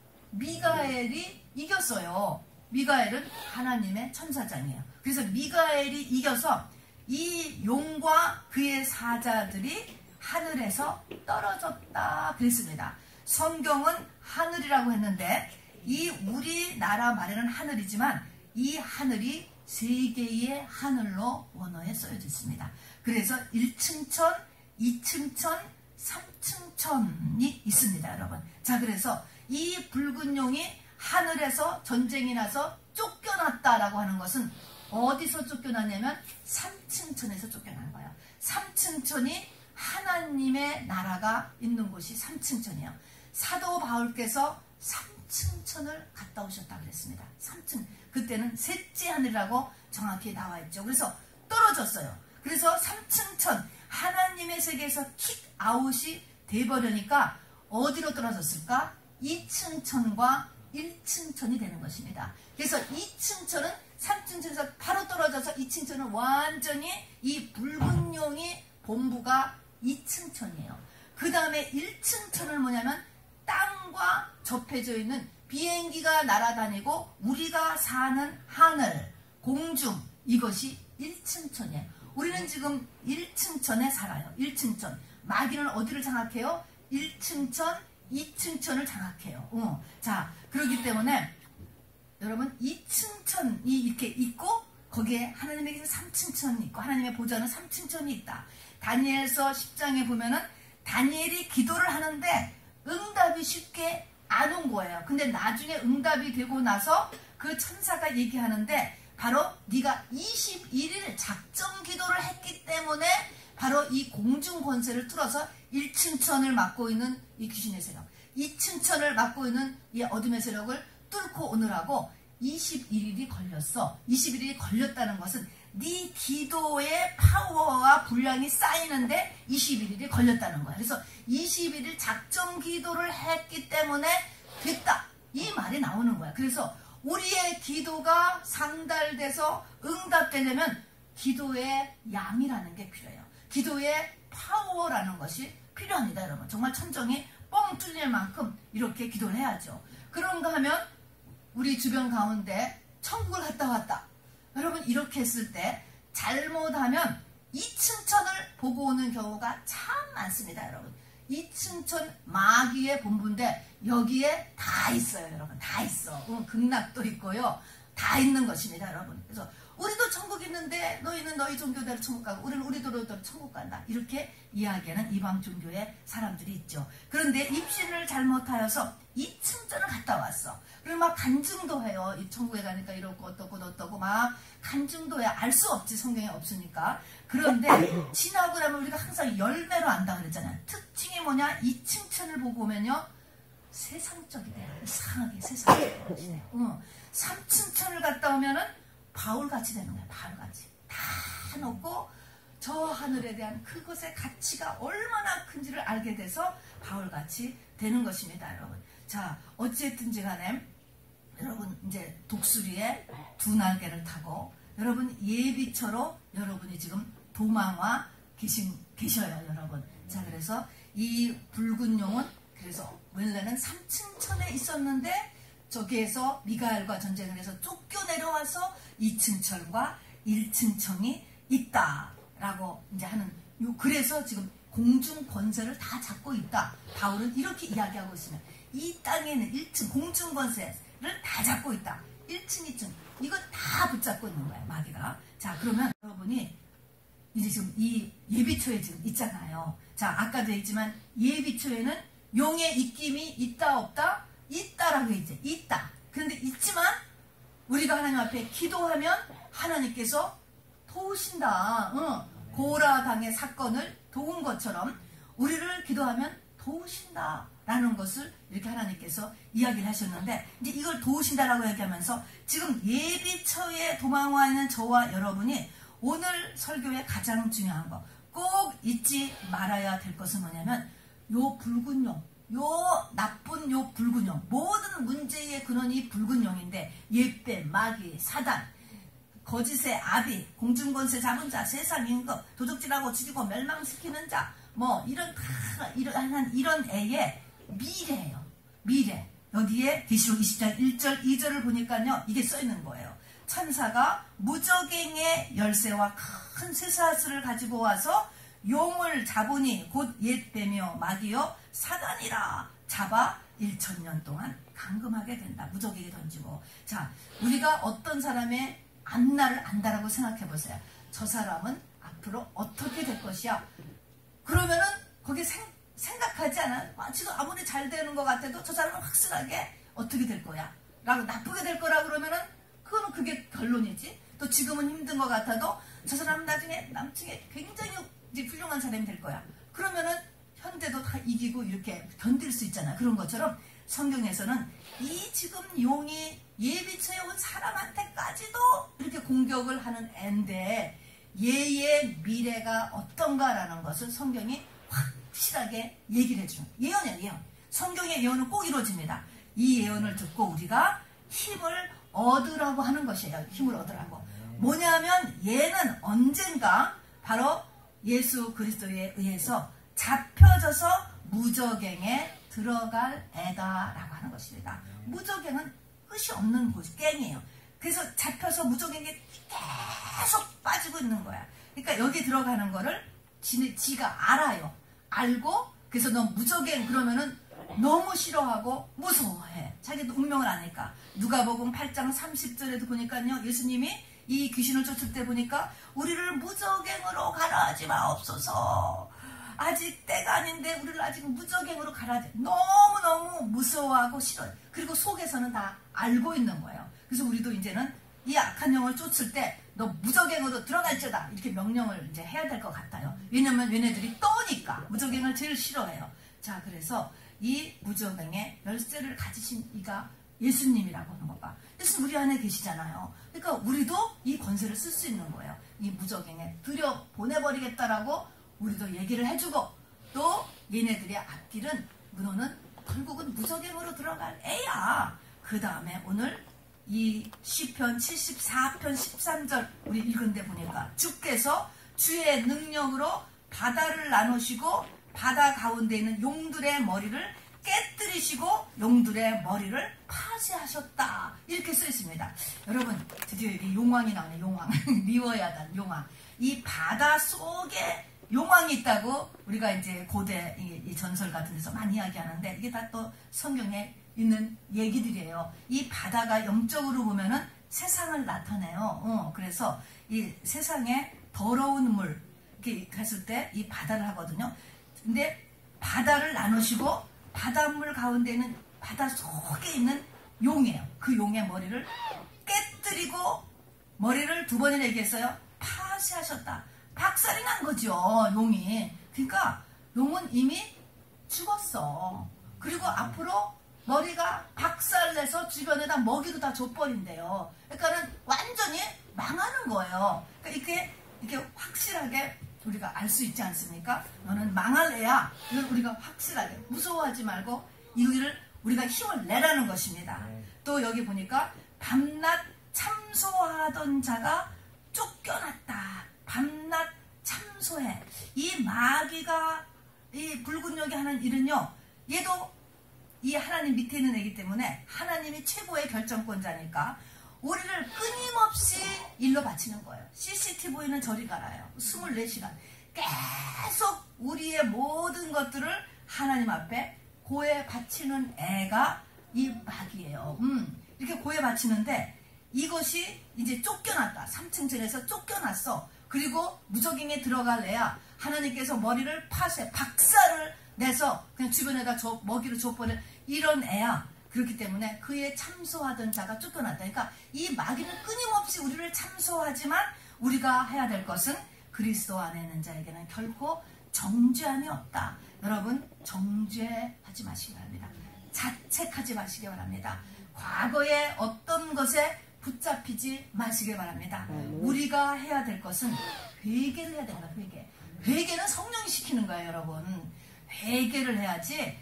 미가엘이 이겼어요. 미가엘은 하나님의 천사장이에요. 그래서 미가엘이 이겨서 이 용과 그의 사자들이 하늘에서 떨어졌다 그랬습니다. 성경은 하늘이라고 했는데 이 우리나라 말에는 하늘이지만 이 하늘이 세 개의 하늘로 원어에 써여져 있습니다. 그래서 일 층 천, 이 층 천, 삼 층 천이 있습니다, 여러분. 자, 그래서 이 붉은 용이 하늘에서 전쟁이 나서 쫓겨났다라고 하는 것은 어디서 쫓겨났냐면 삼 층 천에서 쫓겨난 거예요. 삼 층 천이 하나님의 나라가 있는 곳이 삼 층 천이에요. 사도 바울께서 삼 층 천을 갔다 오셨다 그랬습니다. 삼 층. 그때는 셋째 하늘이라고 정확히 나와 있죠. 그래서 떨어졌어요. 그래서 삼 층 천 하나님의 세계에서 킥아웃이 돼버리니까 어디로 떨어졌을까? 이 층 천과 일 층 천이 되는 것입니다. 그래서 이 층 천은 삼 층 천에서 바로 떨어져서 이 층 천은 완전히 이 붉은 용이 본부가 이 층 천이에요. 그 다음에 일 층 천은 뭐냐면 땅과 접해져 있는 비행기가 날아다니고 우리가 사는 하늘, 공중 이것이 일 층 천이에요. 우리는 지금 일 층 천에 살아요. 일 층 천. 마귀는 어디를 장악해요? 일 층 천, 이 층 천을 장악해요. 어. 자, 그렇기 때문에 여러분 이 층 천이 이렇게 있고 거기에 하나님에게 삼 층 천이 있고 하나님의 보좌는 삼 층 천이 있다. 다니엘서 십 장에 보면은 다니엘이 기도를 하는데 응답이 쉽게 안 온 거예요. 근데 나중에 응답이 되고 나서 그 천사가 얘기하는데 바로 네가 이십일 일 작정 기도를 했기 때문에 바로 이 공중 권세를 뚫어서 일 층 천을 맡고 있는 이 귀신의 세력, 이 층 천을 맡고 있는 이 어둠의 세력을 뚫고 오느라고 이십일 일이 걸렸어. 이십일 일이 걸렸다는 것은 네 기도의 파워와 분량이 쌓이는데 이십일 일이 걸렸다는 거야. 그래서 이십일 일 작정 기도를 했기 때문에 됐다. 이 말이 나오는 거야. 그래서 우리의 기도가 상달돼서 응답되려면 기도의 양이라는 게 필요해요. 기도의 파워라는 것이 필요합니다, 여러분. 정말 천정이 뻥 뚫릴 만큼 이렇게 기도를 해야죠. 그런가 하면 우리 주변 가운데 천국을 갔다 왔다. 여러분 이렇게 했을 때 잘못하면 이 층 천을 보고 오는 경우가 참 많습니다, 여러분. 이 층 천 마귀의 본부인데 여기에 다 있어요, 여러분. 다 있어. 응, 극락도 있고요. 다 있는 것입니다, 여러분. 그래서 우리도 천국 있는데 너희는 너희 종교대로 천국 가고 우리는 우리대로 천국 간다. 이렇게 이야기하는 이방 종교의 사람들이 있죠. 그런데 입신을 잘못하여서 이 층 천을 갔다 왔어. 그리고 막 간증도 해요. 이 천국에 가니까 이렇고 어떻고 어떻고 막 간증도 해. 알 수 없지, 성경에 없으니까. 그런데 지나고 나면 우리가 항상 열매로 안다 그랬잖아요. 특징이 뭐냐? 이 층 천을 보고 오면요 세상적이 돼요. 이상하게 세상적이 돼요. 어. 삼 층 천을 갔다 오면은 바울같이 되는 거야. 바울같이 다 놓고 저 하늘에 대한 그것의 가치가 얼마나 큰지를 알게 돼서 바울같이 되는 것입니다, 여러분. 자, 어찌했든지 간에 여러분 이제 독수리의 두 날개를 타고 여러분 예비처로 여러분이 지금 도망와 계신, 계셔요, 여러분. 자, 그래서 이 붉은 용은 그래서 원래는 삼 층천에 있었는데 저기에서 미가엘과 전쟁을 해서 쫓겨 내려와서 이 층천과 일 층천이 있다라고 이제 하는 요 그래서 지금 공중 권세를 다 잡고 있다. 바울은 이렇게 이야기하고 있으면 이 땅에 있는 일 층 공중 권세를 다 잡고 있다. 일 층, 이 층 이건 다 붙잡고 있는 거예요, 마귀가. 자, 그러면 여러분이 이제 지금 이 예비초에 지금 있잖아요. 자, 아까도 했지만 예비초에는 용의 입김이 있다 없다? 있다라고 했지. 있다. 그런데 있지만 우리가 하나님 앞에 기도하면 하나님께서 도우신다. 어. 고라 당의 사건을 도운 것처럼 우리를 기도하면 도우신다 라는 것을 이렇게 하나님께서 이야기를 하셨는데, 이제 이걸 도우신다라고 얘기하면서 지금 예비처에 도망와 있는 저와 여러분이 오늘 설교의 가장 중요한 거 꼭 잊지 말아야 될 것은 뭐냐면 요 붉은 용, 요 나쁜 요 붉은 용, 모든 문제의 근원이 붉은 용인데 옛뱀, 마귀, 사단, 거짓의 아비, 공중권세 잡은 자, 세상 임금, 도적질하고 죽이고 멸망시키는 자, 뭐 이런 다 이런 이런 애의 미래예요. 미래. 여기에 계시록 이십 장 일 절 이 절을 보니까요, 이게 써 있는 거예요. 천사가 무적행의 열쇠와 큰 쇠사슬을 가지고 와서 용을 잡으니 곧 옛뱀이요 마귀요 사단이라 잡아 일천 년 동안 감금하게 된다. 무적에게 던지고. 자, 우리가 어떤 사람의 앞날을 안다라고 생각해 보세요. 저 사람은 앞으로 어떻게 될 것이야. 그러면은 거기에 생, 생각하지 않아? 아, 지금 아무리 잘 되는 것 같아도 저 사람은 확실하게 어떻게 될 거야 라고, 나쁘게 될 거라 그러면은 그거는 그게 결론이지. 또 지금은 힘든 것 같아도 저 사람은 나중에 남층에 굉장히 훌륭한 사람이 될 거야. 그러면은 현재도 다 이기고 이렇게 견딜 수 있잖아. 그런 것처럼 성경에서는 이 지금 용이 예비처에 온 사람한테까지도 이렇게 공격을 하는 앤데 얘의 미래가 어떤가라는 것을 성경이 확실하게 얘기를 해주는 예언이야. 예언. 성경의 예언은 꼭 이루어집니다. 이 예언을 듣고 우리가 힘을 얻으라고 하는 것이에요. 힘을 얻으라고. 뭐냐면 얘는 언젠가 바로 예수 그리스도에 의해서 잡혀져서 무적행에 들어갈 애다라고 하는 것입니다. 무적행은 끝이 없는 곳, 깽이에요. 그래서 잡혀서 무적행에 계속 빠지고 있는 거야. 그러니까 여기 들어가는 거를 지, 지가 알아요. 알고 그래서 너 무적행 그러면은 너무 싫어하고 무서워해. 자기도 운명을 아니까. 누가복음 팔 장 삼십 절에도 보니까요, 예수님이 이 귀신을 쫓을 때 보니까 우리를 무적행으로 가라 하지 마옵소서. 아직 때가 아닌데 우리를 아직 무적행으로 가라 하지. 너무너무 무서워하고 싫어요. 그리고 속에서는 다 알고 있는 거예요. 그래서 우리도 이제는 이 악한 영을 쫓을 때 너 무적행으로 들어갈지어다 이렇게 명령을 이제 해야 될 것 같아요. 왜냐면 얘네들이 떠니까 무적행을 제일 싫어해요. 자, 그래서 이 무적행의 열쇠를 가지신 이가 예수님이라고 하는 거가 예수님 우리 안에 계시잖아요. 그러니까 우리도 이 권세를 쓸 수 있는 거예요. 이 무적행에 들여 보내버리겠다라고 우리도 얘기를 해주고, 또 얘네들의 앞길은 너는 결국은 무적행으로 들어갈 애야. 그 다음에 오늘 이 시편 칠십사 편 십삼 절 우리 읽은 데 보니까 주께서 주의 능력으로 바다를 나누시고 바다 가운데 있는 용들의 머리를 깨뜨리시고 용들의 머리를 파쇄하셨다. 이렇게 써 있습니다. 여러분, 드디어 여기 용왕이 나오네. 용왕. 미워야 하던 용왕. 이 바다 속에 용왕이 있다고 우리가 이제 고대 이, 이 전설 같은 데서 많이 이야기하는데 이게 다 또 성경에 있는 얘기들이에요. 이 바다가 영적으로 보면은 세상을 나타내요. 어, 그래서 이 세상에 더러운 물 이렇게 갔을 때 이 바다를 하거든요. 근데 바다를 나누시고 바닷물 가운데는 바다 속에 있는 용이에요. 그 용의 머리를 깨뜨리고 머리를 두 번이나 얘기했어요. 파쇄하셨다. 박살이 난 거죠, 용이. 그러니까 용은 이미 죽었어. 그리고 앞으로 머리가 박살내서 주변에다 먹이도 다 줘버린대요. 그러니까는 완전히 망하는 거예요. 그러니까 이렇게, 이렇게 확실하게 우리가 알 수 있지 않습니까? 너는 망할 애야. 이걸 우리가 확실하게 무서워하지 말고 이를 우리가 힘을 내라는 것입니다. 또 여기 보니까 밤낮 참소하던 자가 쫓겨났다. 밤낮 참소해. 이 마귀가 이 붉은 용이 하는 일은요, 얘도 이 하나님 밑에 있는 애기 때문에 하나님이 최고의 결정권자니까 우리를 끊임없이 일로 바치는 거예요. 씨씨티비는 저리 가라요. 스물네 시간 계속 우리의 모든 것들을 하나님 앞에 고에 바치는 애가 이 마귀예요. 음, 이렇게 고에 바치는데 이것이 이제 쫓겨났다. 삼층전에서 쫓겨났어. 그리고 무적행에 들어갈 애야 하나님께서 머리를 파쇄, 박살을 내서 그냥 주변에다 줘, 먹이를 줘버릴 이런 애야. 그렇기 때문에 그에 참소하던 자가 쫓겨났다. 그러니까 이 마귀는 끊임없이 우리를 참소하지만 우리가 해야 될 것은 그리스도 안에 있는 자에게는 결코 정죄함이 없다. 여러분, 정죄하지 마시기 바랍니다. 자책하지 마시기 바랍니다. 과거에 어떤 것에 붙잡히지 마시기 바랍니다. 우리가 해야 될 것은 회개를 해야 됩니다. 회개. 회개는 성령이 시키는 거예요, 여러분. 회개를 해야지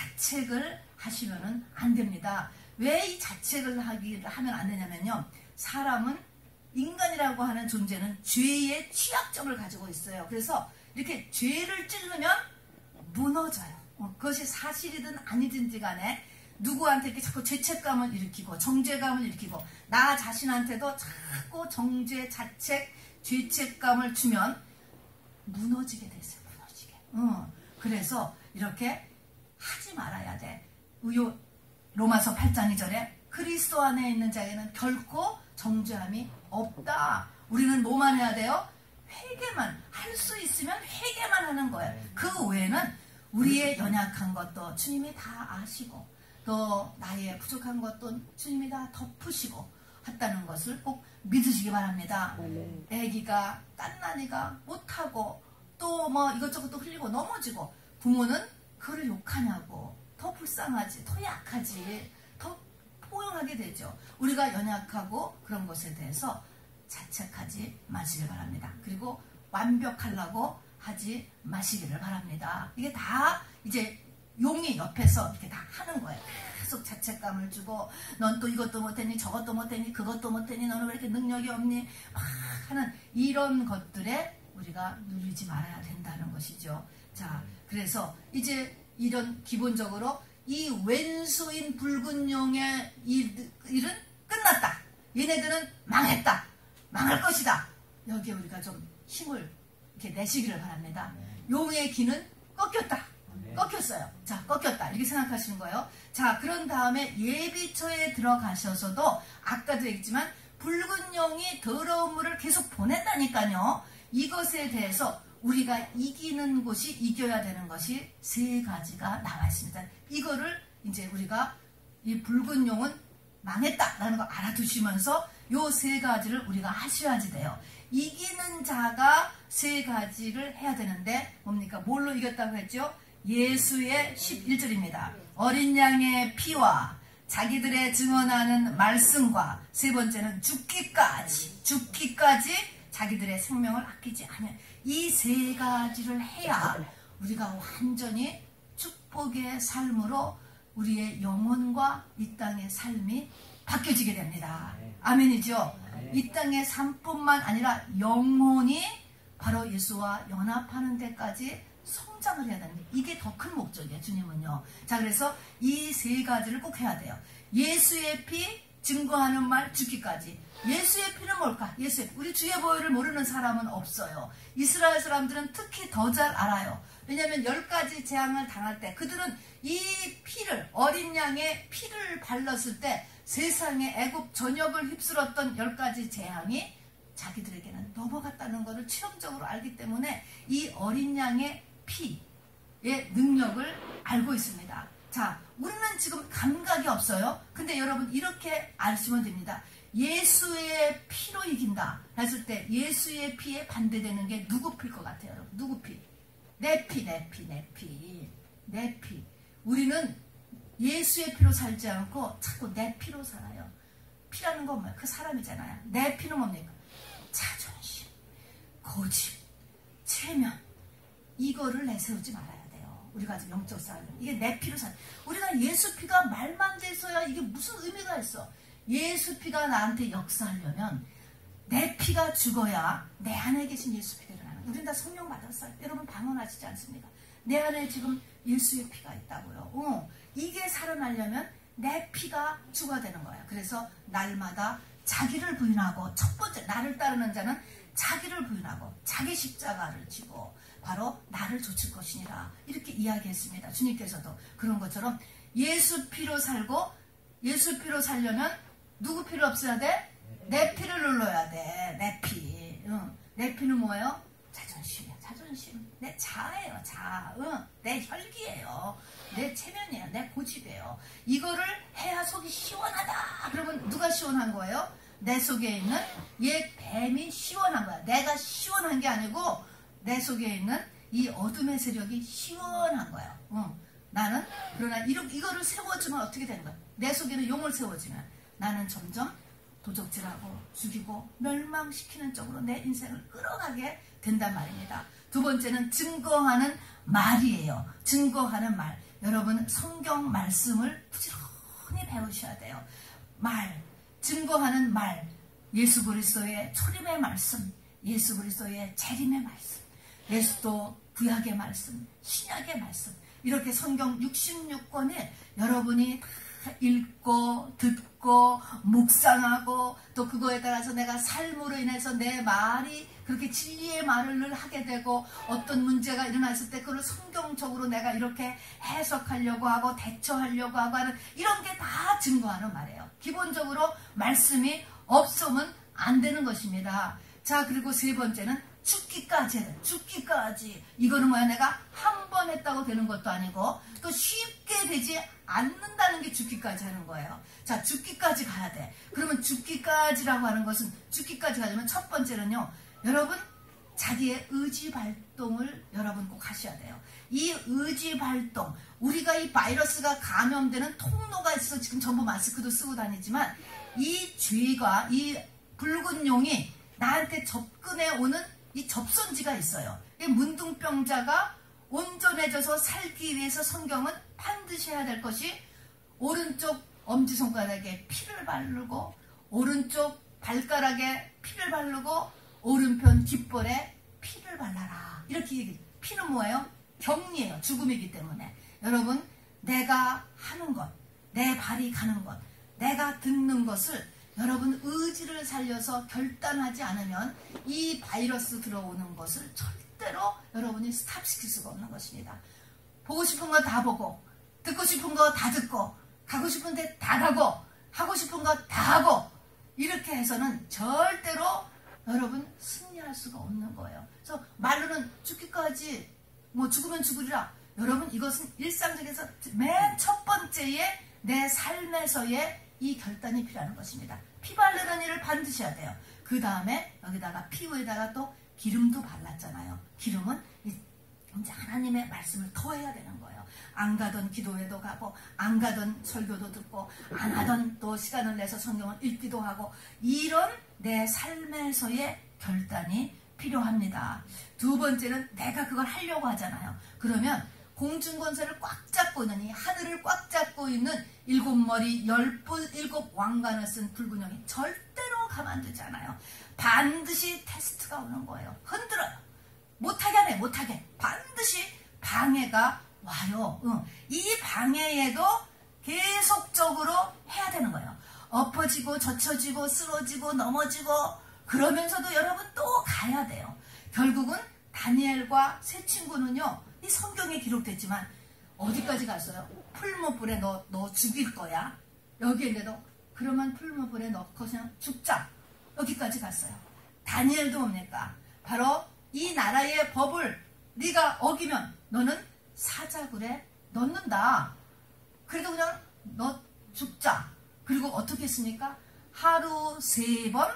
자책을 하시면은 안 됩니다. 왜 이 자책을 하기, 하면 안 되냐면요. 사람은, 인간이라고 하는 존재는 죄의 취약점을 가지고 있어요. 그래서 이렇게 죄를 찔르면 무너져요. 어, 그것이 사실이든 아니든지 간에 누구한테 이렇게 자꾸 죄책감을 일으키고 정죄감을 일으키고 나 자신한테도 자꾸 정죄, 자책, 죄책감을 주면 무너지게 됐어요. 무너지게. 어, 그래서 이렇게 하지 말아야 돼. 요 로마서 팔 장 이 절에 그리스도 안에 있는 자에게는 결코 정죄함이 없다. 우리는 뭐만 해야 돼요? 회개만. 할 수 있으면 회개만 하는 거예요. 그 외에는 우리의 연약한 것도 주님이 다 아시고 또 나의 부족한 것도 주님이 다 덮으시고 했다는 것을 꼭 믿으시기 바랍니다. 애기가 깐난이가 못하고 또 뭐 이것저것 또 흘리고 넘어지고 부모는 그를 욕하냐고 더 불쌍하지, 더 약하지, 더 포용하게 되죠. 우리가 연약하고 그런 것에 대해서 자책하지 마시길 바랍니다. 그리고 완벽하려고 하지 마시기를 바랍니다. 이게 다 이제 용이 옆에서 이렇게 다 하는 거예요. 계속 자책감을 주고 넌 또 이것도 못했니, 저것도 못했니, 그것도 못했니, 너는 왜 이렇게 능력이 없니 막 하는 이런 것들에 우리가 누리지 말아야 된다는 것이죠. 자, 그래서 이제 이런 기본적으로 이 왼수인 붉은 용의 일, 일은 끝났다. 얘네들은 망했다. 망할 것이다. 여기에 우리가 좀 힘을 이렇게 내시기를 바랍니다. 용의 기는 꺾였다. 꺾였어요. 자, 꺾였다. 이렇게 생각하시는 거예요. 자, 그런 다음에 예비처에 들어가셔서도 아까도 얘기했지만 붉은 용이 더러운 물을 계속 보낸다니까요. 이것에 대해서 우리가 이기는 곳이 이겨야 되는 것이 세 가지가 나와 있습니다. 이거를 이제 우리가 이 붉은 용은 망했다라는 거 알아두시면서 요 세 가지를 우리가 하셔야지 돼요. 이기는 자가 세 가지를 해야 되는데 뭡니까? 뭘로 이겼다고 했죠? 예수의 십일 절입니다. 어린 양의 피와 자기들의 증언하는 말씀과 세 번째는 죽기까지 죽기까지 자기들의 생명을 아끼지 않아요. 이 세 가지를 해야 우리가 완전히 축복의 삶으로 우리의 영혼과 이 땅의 삶이 바뀌어지게 됩니다. 아멘이죠? 이 땅의 삶뿐만 아니라 영혼이 바로 예수와 연합하는 데까지 성장을 해야 됩니다. 이게 더 큰 목적이에요. 주님은요. 자, 그래서 이 세 가지를 꼭 해야 돼요. 예수의 피, 증거하는 말, 죽기까지. 예수의 피는 뭘까? 예수의 피. 우리 주의 보혈을 모르는 사람은 없어요. 이스라엘 사람들은 특히 더 잘 알아요. 왜냐하면 열 가지 재앙을 당할 때 그들은 이 피를, 어린 양의 피를 발랐을 때 세상의 애굽 전역을 휩쓸었던 열 가지 재앙이 자기들에게는 넘어갔다는 것을 체험적으로 알기 때문에 이 어린 양의 피의 능력을 알고 있습니다. 자, 우리는 지금 감각이 없어요. 근데 여러분 이렇게 아시면 됩니다. 예수의 피로 이긴다 했을 때 예수의 피에 반대되는 게 누구 피일 것 같아요? 여러분? 누구 피? 내 피, 내 피, 내 피, 내 피. 우리는 예수의 피로 살지 않고 자꾸 내 피로 살아요. 피라는 건 뭐예요? 그 사람이잖아요. 내 피는 뭡니까? 자존심, 고집, 체면, 이거를 내세우지 말아야 돼요. 우리가 지금 영적 싸움, 이게 내 피로 살. 우리가 예수 피가 말만 돼서야 이게 무슨 의미가 있어? 예수 피가 나한테 역사하려면 내 피가 죽어야 내 안에 계신 예수 피가 일어나는. 우리는 다 성령 받았어요. 여러분 방언하시지 않습니까? 내 안에 지금 예수의 피가 있다고요. 어, 이게 살아나려면 내 피가 죽어야 되는 거예요. 그래서 날마다 자기를 부인하고, 첫 번째 나를 따르는 자는 자기를 부인하고 자기 십자가를 지고 바로 나를 좇을 것이니라, 이렇게 이야기했습니다. 주님께서도 그런 것처럼 예수 피로 살고, 예수 피로 살려면 누구 피를 없애야 돼? 내 피를 눌러야 돼. 내 피. 응. 내 피는 뭐예요? 자존심이야. 자존심. 내 자아예요. 자아. 응. 내 혈기예요. 내 체면이에요. 내 고집이에요. 이거를 해야 속이 시원하다. 그러면 누가 시원한 거예요? 내 속에 있는 얘 뱀이 시원한 거야. 내가 시원한 게 아니고 내 속에 있는 이 어둠의 세력이 시원한 거예요. 응. 나는 그러나 이거를 세워주면 어떻게 되는 거야? 내 속에는 용을 세워주면 나는 점점 도적질하고 죽이고 멸망시키는 쪽으로 내 인생을 끌어가게 된단 말입니다. 두 번째는 증거하는 말이에요. 증거하는 말. 여러분 성경 말씀을 부지런히 배우셔야 돼요. 말, 증거하는 말. 예수 그리스도의 초림의 말씀, 예수 그리스도의 재림의 말씀, 예수도 구약의 말씀, 신약의 말씀, 이렇게 성경 육십육 권에 여러분이 읽고 듣고 묵상하고 또 그거에 따라서 내가 삶으로 인해서 내 말이 그렇게 진리의 말을 하게 되고, 어떤 문제가 일어났을 때 그걸 성경적으로 내가 이렇게 해석하려고 하고 대처하려고 하고 하는, 이런 게 다 증거하는 말이에요. 기본적으로 말씀이 없으면 안 되는 것입니다. 자, 그리고 세 번째는 죽기까지 해야 돼. 죽기까지. 이거는 뭐야? 내가 한 번 했다고 되는 것도 아니고 또 쉽게 되지 않는다는 게 죽기까지 하는 거예요. 자, 죽기까지 가야 돼. 그러면 죽기까지라고 하는 것은, 죽기까지 가려면 첫 번째는요, 여러분 자기의 의지 발동을 여러분 꼭 하셔야 돼요. 이 의지 발동, 우리가 이 바이러스가 감염되는 통로가 있어서 지금 전부 마스크도 쓰고 다니지만, 이 죄가, 이 붉은 용이 나한테 접근해 오는 이 접선지가 있어요. 이 문둥병자가 온전해져서 살기 위해서 성경은 반드시 해야 될 것이, 오른쪽 엄지손가락에 피를 바르고 오른쪽 발가락에 피를 바르고 오른편 깃볼에 피를 발라라, 이렇게 얘기해요. 피는 뭐예요? 격리예요. 죽음이기 때문에. 여러분 내가 하는 것, 내 발이 가는 것, 내가 듣는 것을 여러분 의지를 살려서 결단하지 않으면 이 바이러스 들어오는 것을 절대로 여러분이 스탑시킬 수가 없는 것입니다. 보고 싶은 거 다 보고, 듣고 싶은 거 다 듣고, 가고 싶은 데 다 가고, 하고 싶은 거 다 하고, 이렇게 해서는 절대로 여러분 승리할 수가 없는 거예요. 그래서 말로는 죽기까지, 뭐 죽으면 죽으리라. 여러분 이것은 일상적에서 맨 첫 번째에 내 삶에서의 이 결단이 필요한 것입니다. 피 바르는 일을 반드시 해야 돼요. 그 다음에 여기다가 피부에다가 또 기름도 발랐잖아요. 기름은 이제 하나님의 말씀을 더 해야 되는 거예요. 안 가던 기도회도 가고, 안 가던 설교도 듣고, 안 하던 또 시간을 내서 성경을 읽기도 하고, 이런 내 삶에서의 결단이 필요합니다. 두 번째는 내가 그걸 하려고 하잖아요. 그러면 공중권세를 꽉 잡고 있는, 이 하늘을 꽉 잡고 있는 일곱 머리 열분 일곱 왕관을 쓴 붉은 영이 절대로 가만두지 않아요. 반드시 테스트가 오는 거예요. 흔들어요. 못하게 하네. 못하게. 반드시 방해가 와요. 응. 이 방해에도 계속적으로 해야 되는 거예요. 엎어지고 젖혀지고 쓰러지고 넘어지고, 그러면서도 여러분 또 가야 돼요. 결국은 다니엘과 세 친구는요, 이 성경에 기록됐지만 어디까지 갔어요? 풀무불에 너, 너 죽일 거야. 여기에도 그러면 풀무불에 넣고 그냥 죽자. 여기까지 갔어요. 다니엘도 뭡니까? 바로 이 나라의 법을 네가 어기면 너는 사자굴에 넣는다. 그래도 그냥 너 죽자. 그리고 어떻게 했습니까? 하루 세 번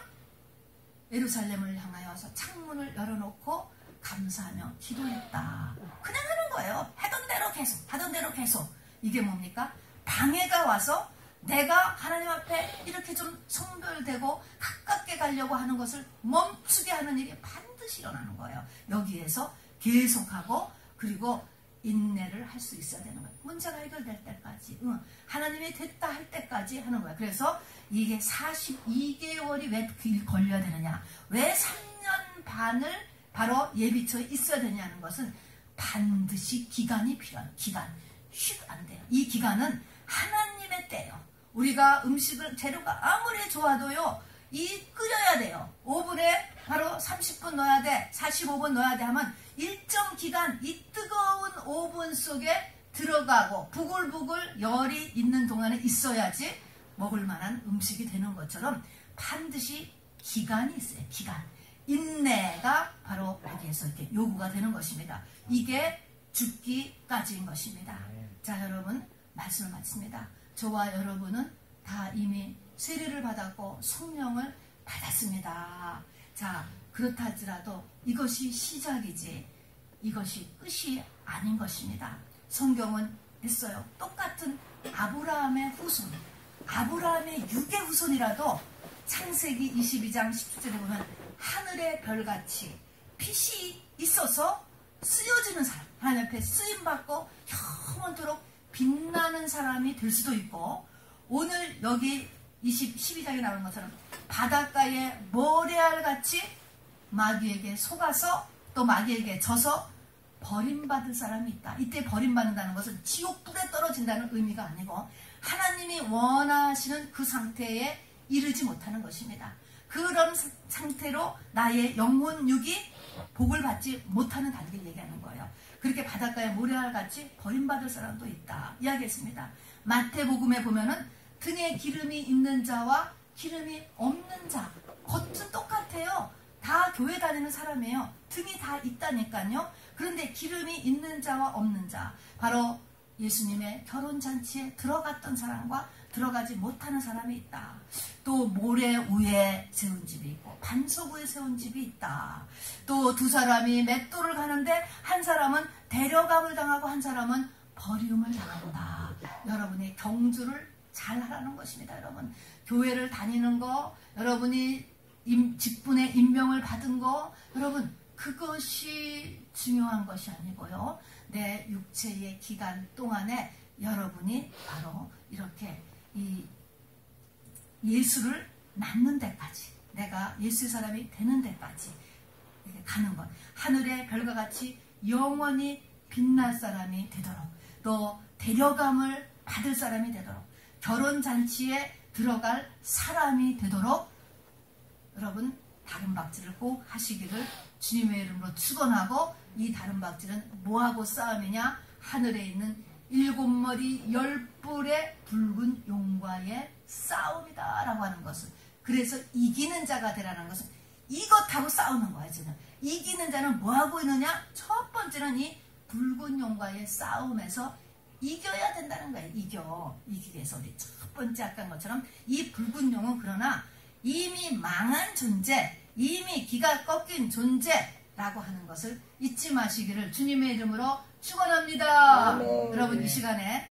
예루살렘을 향하여서 창문을 열어놓고 감사하며 기도했다. 그냥 하는 거예요. 하던 대로 계속, 하던 대로 계속. 이게 뭡니까? 방해가 와서 내가 하나님 앞에 이렇게 좀 성별되고 가깝게 가려고 하는 것을 멈추게 하는 일이 반드시 반드시 일어나는 거예요. 여기에서 계속하고 그리고 인내를 할 수 있어야 되는 거예요. 문제가 해결될 때까지, 응. 하나님이 됐다 할 때까지 하는 거예요. 그래서 이게 사십이 개월이 왜 걸려야 되느냐, 왜 삼 년 반을 바로 예비처에 있어야 되냐는 것은 반드시 기간이 필요한 기간. 쉬도 안 돼요. 이 기간은 하나님의 때예요. 우리가 음식을 재료가 아무리 좋아도요, 이 끓여야 돼요. 오븐에 바로 삼십 분 넣어야 돼, 사십오 분 넣어야 돼 하면 일정 기간 이 뜨거운 오븐 속에 들어가고 부글부글 열이 있는 동안에 있어야지 먹을 만한 음식이 되는 것처럼 반드시 기간이 있어요. 기간. 인내가 바로 여기에서 이렇게 요구가 되는 것입니다. 이게 죽기까지인 것입니다. 자, 여러분, 말씀을 마칩니다. 저와 여러분은 다 이미 세례를 받았고 성령을 받았습니다. 자, 그렇다 할지라도 이것이 시작이지 이것이 끝이 아닌 것입니다. 성경은 했어요. 똑같은 아브라함의 후손, 아브라함의 육의 후손이라도 창세기 이십이 장 십칠 절에 보면 하늘의 별같이 빛이 있어서 쓰여지는 사람, 하나님 앞에 쓰임받고 영원토록 빛나는 사람이 될 수도 있고, 오늘 여기 십이 장에 나오는 것처럼 바닷가에 모래알같이 마귀에게 속아서 또 마귀에게 져서 버림받을 사람이 있다. 이때 버림받는다는 것은 지옥불에 떨어진다는 의미가 아니고 하나님이 원하시는 그 상태에 이르지 못하는 것입니다. 그런 상태로 나의 영혼 육이 복을 받지 못하는 단계를 얘기하는 거예요. 그렇게 바닷가에 모래알같이 버림받을 사람도 있다 이야기했습니다. 마태복음에 보면은 등에 기름이 있는 자와 기름이 없는 자, 겉은 똑같아요. 다 교회 다니는 사람이에요. 등이 다 있다니까요. 그런데 기름이 있는 자와 없는 자, 바로 예수님의 결혼잔치에 들어갔던 사람과 들어가지 못하는 사람이 있다. 또 모래 위에 세운 집이 있고 반석 위에 세운 집이 있다. 또 두 사람이 맷돌을 가는데 한 사람은 데려감을 당하고 한 사람은 버림을 당한다. 여러분이 경주를 잘 하라는 것입니다. 여러분, 교회를 다니는 거, 여러분이 임, 직분에 임명을 받은 거, 여러분 그것이 중요한 것이 아니고요, 내 육체의 기간 동안에 여러분이 바로 이렇게 이 예수를 낳는 데까지, 내가 예수의 사람이 되는 데까지 이렇게 가는 것, 하늘의 별과 같이 영원히 빛날 사람이 되도록, 또 데려감을 받을 사람이 되도록, 결혼잔치에 들어갈 사람이 되도록 여러분 다른박질을 꼭 하시기를 주님의 이름으로 축원하고, 이 다른박질은 뭐하고 싸움이냐, 하늘에 있는 일곱 머리 열 뿔의 붉은 용과의 싸움이다 라고 하는 것을, 그래서 이기는 자가 되라는 것은 이것하고 싸우는 거야. 지금 이기는 자는 뭐하고 있느냐, 첫 번째는 이 붉은 용과의 싸움에서 이겨야 된다는 거예요. 이겨. 이기기 위해서 우리 첫 번째 아까 것처럼 이 붉은 용은 그러나 이미 망한 존재, 이미 기가 꺾인 존재라고 하는 것을 잊지 마시기를 주님의 이름으로 축원합니다. 여러분 이 시간에